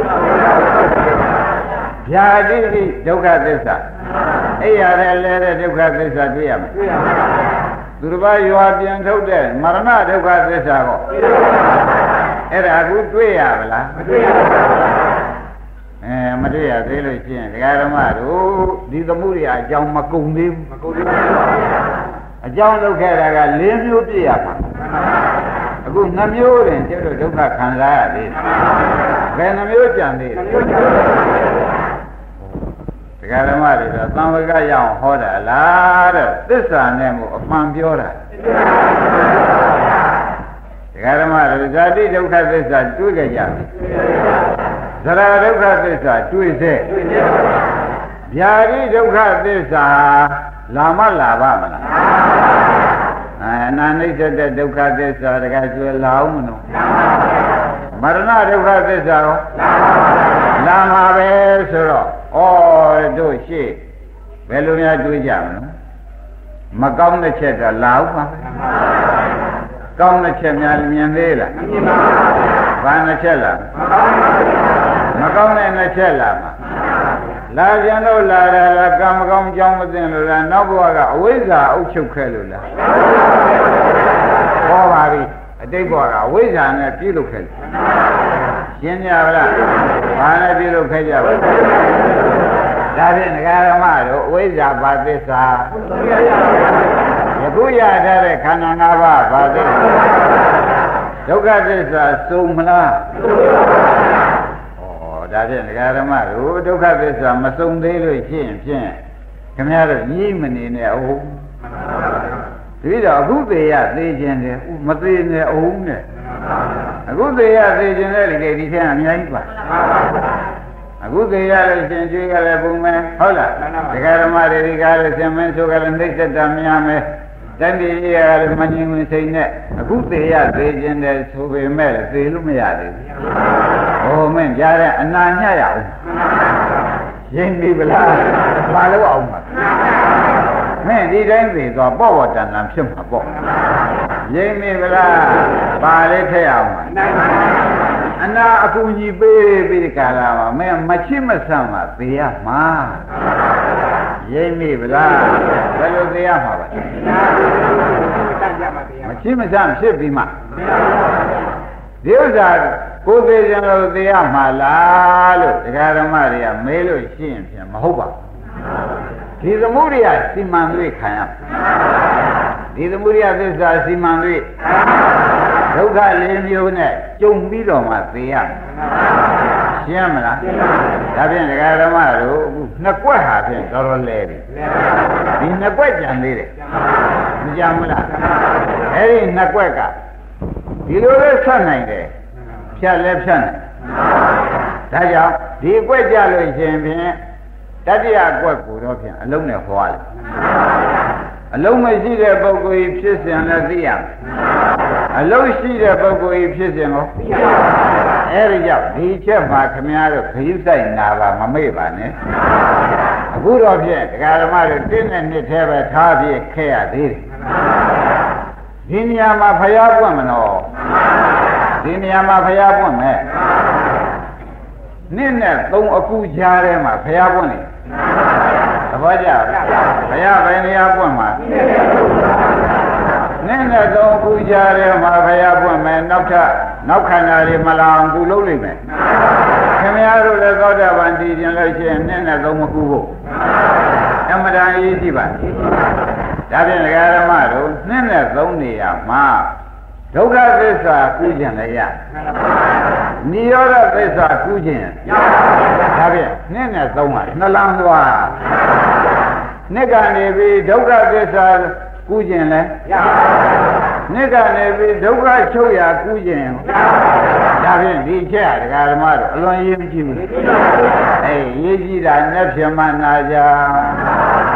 ဗျာတိတိဒုက္ခသစ္စာအဲ့ရတဲ့လဲတဲ့ဒုက္ခသစ္စာတွေ့ရမှာတွေ့ရပါဘူးသူတစ်ပါးရွာပြန်ထုတ်တဲ့မရဏဒုက္ခသစ္စာကိုအဲ့ဒါအခုတွေ့ရပါလားမတွေ့ရပါဘူးအဲမတွေ့ရသေးလို့ရှိရင်ဒကာဓမ္မတို့ဒီသမှုတွေအကြောင်းမကုန်သေးဘူးမကုန်သေးဘူးအကြောင်းလုပ်ခဲ့တာက၄မျိုးပြည့်ရမှာအခုနှမျိုးတင်ကျတော့ဒုက္ခခံစားရသေးတယ်ဘယ်နှမျိုးကြံသေးလဲဒကာဓမ္မတွေတော့သံဝကရအောင်ဟောတာလားတဲ့သစ္စာနဲ့မို့အမှန်ပြောတာဒကာဓမ္မတွေဇာတိဒုက္ခသစ္စာတွေ့ကြကြပြီသရဒုက္ခသစ္စာတွေ့စေဗျာတိဒုက္ခသစ္စာလာမလာပါမလားအဲနာနိစ္စတဲ့ဒုက္ခသစ္စာတကယ်ကျွဲလာအောင်မလို့မရဏဒုက္ခသစ္စာရောလာမှာပဲဆိုတော့ဩတို့ရှိဘယ်လိုများတွေးကြမလို့မကောင်းတဲ့ချက်ကလာအောင်ပါကောင်းတဲ့ချက်များမြင်သေးလားမမြင်ပါဘူးဘာနှစ်ချက်လားမကောင်းတဲ့နှစ်ချက်လားမှာလာကြံလို့လာတာလားကံမကောင်းကြောင်းမသိလို့လားနောက်ဘဝကအဝိဇ္ဇာအုပ်ချုပ်ခဲ့လို့လားဟောပါပြီအတိတ်ဘဝကအဝိဇ္ဇာနဲ့ပြုလုပ်ခဲ့လို့ရှင်းကြပါလားဘာနဲ့ပြုလုပ်ခဲ့ကြပါဒါဖြင့်ဒကာဓမ္မတို့အဝိဇ္ဇာဘာသစ္စာယခုရထားတဲ့ခန္ဓာ၅ပါးဘာသစ္စာဒုက္ခသစ္စာစုံမလားဩဒါဖြင့်ဒကာဓမ္မတို့ဒုက္ခသစ္စာမစုံသေးလို့ရှိရင်ဖြင့်ခင်ဗျားတို့ညှိမနေနဲ့အဟုတ်ဒီတော့အခုသေးရသေးခြင်းတယ်မသေးနဲ့အဟုတ်နဲ့အခုသေးရသေးခြင်းတဲ့ဒီဒီထဲအများကြီးပါအခုသေးရလို့ရှင်ကျွေးကြလဲပုံမယ်ဟုတ်လားဒကာဓမ္မတွေဒီကားလို့ရှင်မင်းဆိုကြလဲနှိစ္စတာများမယ်တန်တီကြီးကလည်းမငြင်းဝင်စိတ်နဲ့အခုသေးရသေးခြင်းတဲ့ဆိုပေမဲ့သေလို့မရသေးဘူးဟိုမင်းကြားတဲ့အနာညရအောင်ရင်းပြီဗလားဘာလို့အောင်မှာမင်းဒီတိုင်းသေသွားပေါ့ပေါ့တန်တန်ဖြစ်မှာပေါ့ရင်းပြီဗလားဘာလေးထည့်အောင်မှာအနာအကူကြီးပေးပြီးကာလာမှာမင်းမချစ်မဆန့်မှာသေရမှာရရိပ်မိဗလားဘယ်လိုသိရမှာပါမရှိမစမ်းဖြစ်ပြီးမှဒီဥစ္စာကိုယ်သေးခြင်းလို့သိရမှာလားလို့ဒကာဓမ္မတွေကမေးလို့ရှိရင်ဖြင့်မဟုတ်ပါဘူးဒီသမုဒိယစီမံတွေ့ခံရဒီသမုဒိယသစ္စာစီမံတွေ့ဒုက္ခလေးမျိုးနဲ့ကြုံပြီးတော့မှသိရရှင်းမလားဒါဖြင့်ဒကာဓမ္မတို့အခုနှစ်ကွက်ဟာဖြင့်တော်တော်လဲပြီဒီနှစ်ကွက်ကြံသေးတယ်မကြံဘူးလားအဲ့ဒီနှစ်ကွက်ကဒီလိုလဲဆက်နိုင်တယ်ဖြတ်လဲဖြတ်နိုင်ဒါကြောင့်ဒီကွက်ကြလို့ရှင်ဖြင့်တတိယကွက်ကိုတော့ဖြင့်အလုံးနဲ့ဟောရတယ်အလုံးမရှိတဲ့ပုဂ္ဂိုလ်ဖြစ်စဉ်လည်းသိရမယ်အလုံးရှိတဲ့ပုဂ္ဂိုလ်ဖြစ်စဉ်ကိုသိရမယ်အဲဒီကြောင့်ဒီချက်မှာခမည်းတော်ခရုစိုက်နာပါမမေ့ပါနဲ့အခုတော့ဖြင့်ဒကာဓမ္မတို့တင်းနဲ့နှစ်သေးပဲထားပြီးခဲ့ရသေးတယ်ဒီနေရာမှာဖျားပွင့်မလို့ဒီနေရာမှာဖျားပွင့်မယ်နှစ်နဲ့သုံးအကူကြားထဲမှာဖျားပွင့်နေသဘောကျလားဘုရားဘယ်နေရာပွင့်မှာနှစ်နဲ့သုံးအကူကြားထဲမှာဖျားပွင့်မယ်နောက်ထပ်နောက်ခန္ဓာတွေမလာအောင်ကူလုပ်လိမ့်မယ်ခင်ဗျားတို့လည်းသောတာပန်တည်ခြင်းလို့ရှိရင်နှစ်နဲ့သုံးမကူဖို့အမှန်တရားရေးကြည့်ပါဒါဖြင့်ဒကာဓမ္မတို့နှစ်နဲ့သုံးနေရမှာဒုက္ခသစ္စာကူးခြင်းလည်းရနိရောဓသစ္စာကူးခြင်းရဒါဖြင့်နှစ်နဲ့သုံးပါနှလန်းသွားနှစ်ကနေပြီးဒုက္ခသစ္စာကူးခြင်းလည်းရနှစ်ကနေပြီးဒုက္ခချုပ်ရာကူးခြင်းဒါဖြင့်ဒီချက်ဒကာဓမ္မတို့အလွန်ရေးကြည့်ဘူးအေးရေးကြည့်တာနဲ့ပြမနာကြ